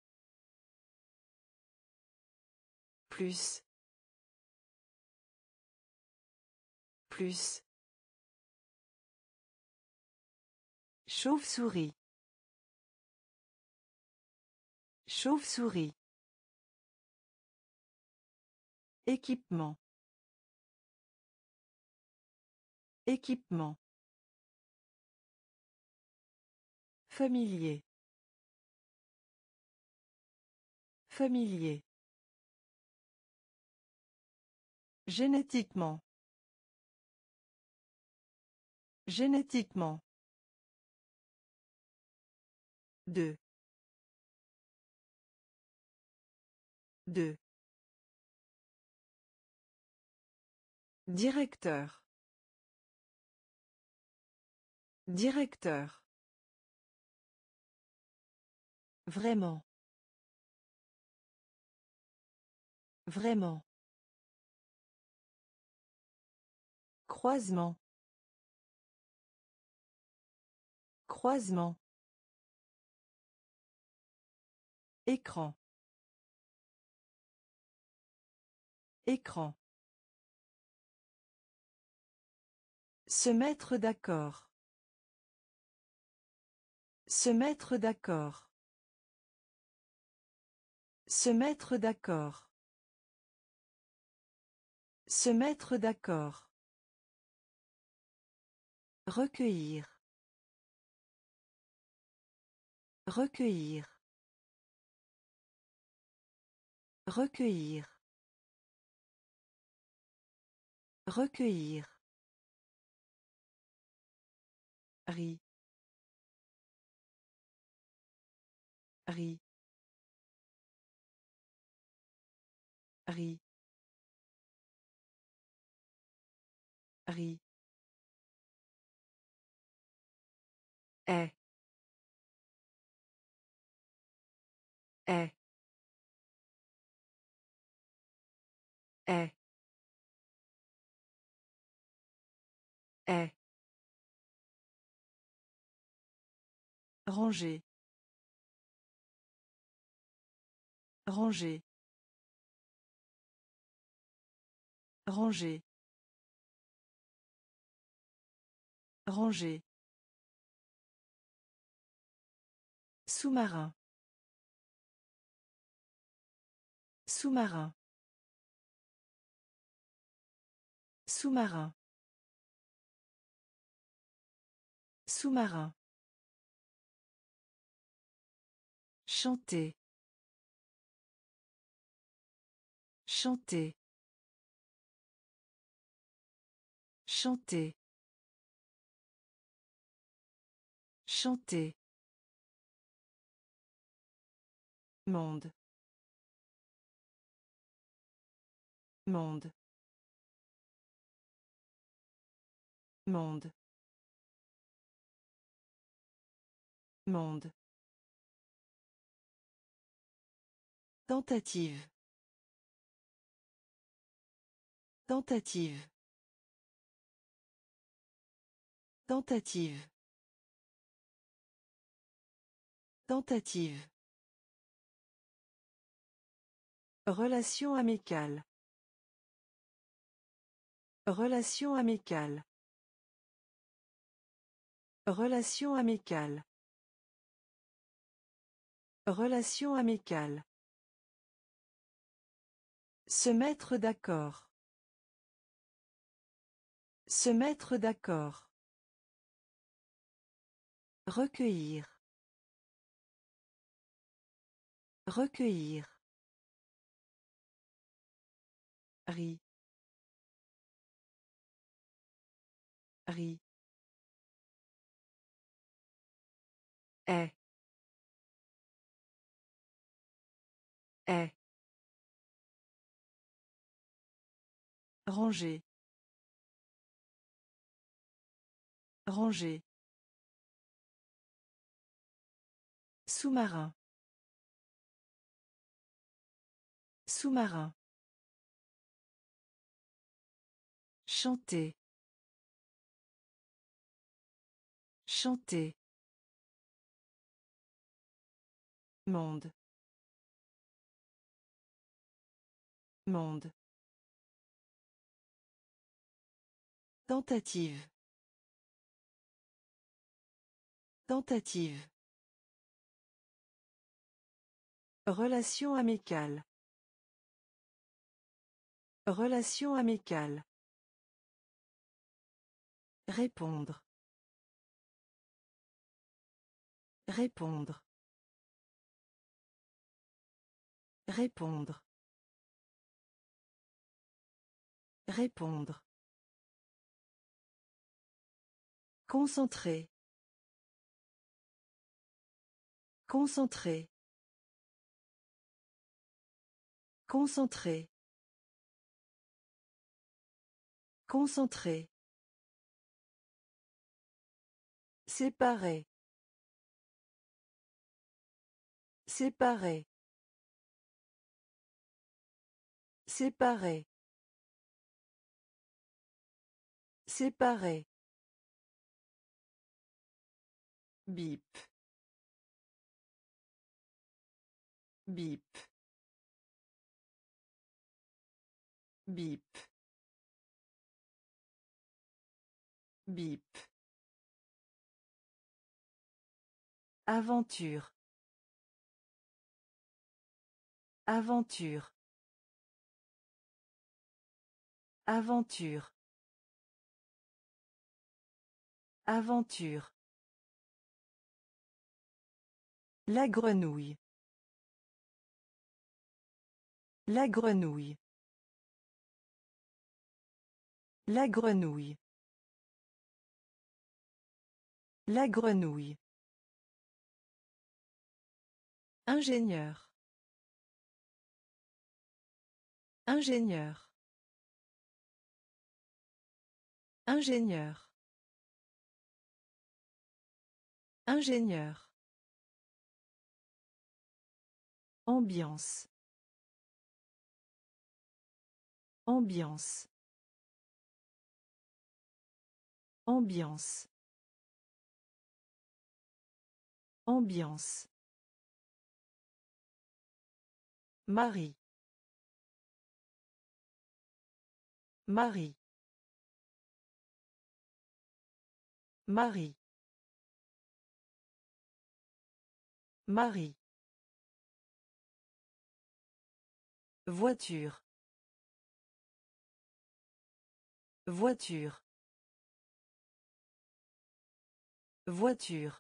[SPEAKER 1] Plus. Plus. Chauve-souris. Chauve-souris. Équipement. Équipement. Familier. Familier. Génétiquement. Génétiquement. Deux. Deux. Directeur. Directeur. Vraiment. Vraiment. Croisement. Croisement. Écran. Écran. Se mettre d'accord. Se mettre d'accord. Se mettre d'accord. Se mettre d'accord. Recueillir. Recueillir. Recueillir. Recueillir. Riz. Riz. Riz. Riz. Est. Est. Est. Est. Ranger. Ranger. Ranger. Ranger. Sous-marin. Sous-marin. Sous-marin. Sous-marin. Chanter. Chanter. Chanter. Chanter. Monde. Monde. Monde. Monde. Tentative. Tentative. Tentative. Tentative. Relation amicale. Relation amicale. Relation amicale. Relation amicale. Se mettre d'accord. Se mettre d'accord. Recueillir. Recueillir. Riz. Riz. Est. Est. Ranger. Ranger. Sous-marin. Sous-marin. Chanter. Chanter. Monde. Monde. Tentative. Tentative. Relation amicale. Relation amicale. Répondre. Répondre. Répondre. Répondre. Concentrer. Concentrer. Concentrer. Concentrer. Séparer. Séparer. Séparer. Séparer. Bip. Bip. Bip. Bip. Aventure. Aventure. Aventure. Aventure. La grenouille. La grenouille. La grenouille. La grenouille. Ingénieur. Ingénieur. Ingénieur. Ingénieur. Ambiance. Ambiance. Ambiance. Ambiance. Marie. Marie. Marie. Marie. Voiture. Voiture. Voiture.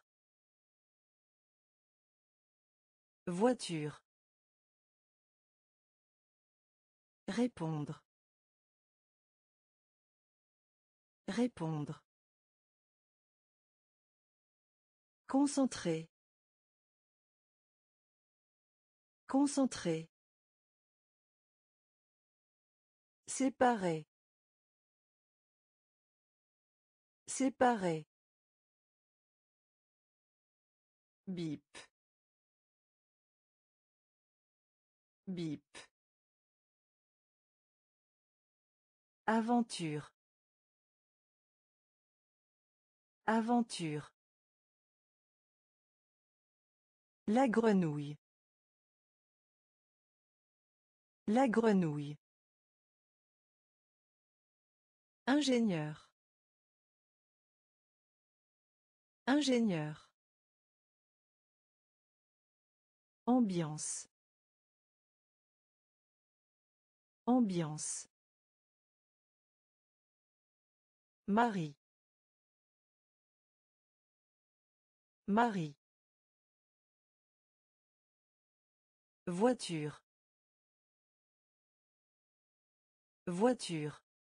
[SPEAKER 1] Voiture. Répondre. Répondre. Concentrer. Concentrer. Séparer. Séparer. Bip. Bip. Aventure. Aventure. La grenouille. La grenouille. Ingénieur. Ingénieur. Ambiance. Ambiance. Marie. Marie. Voiture. Voiture.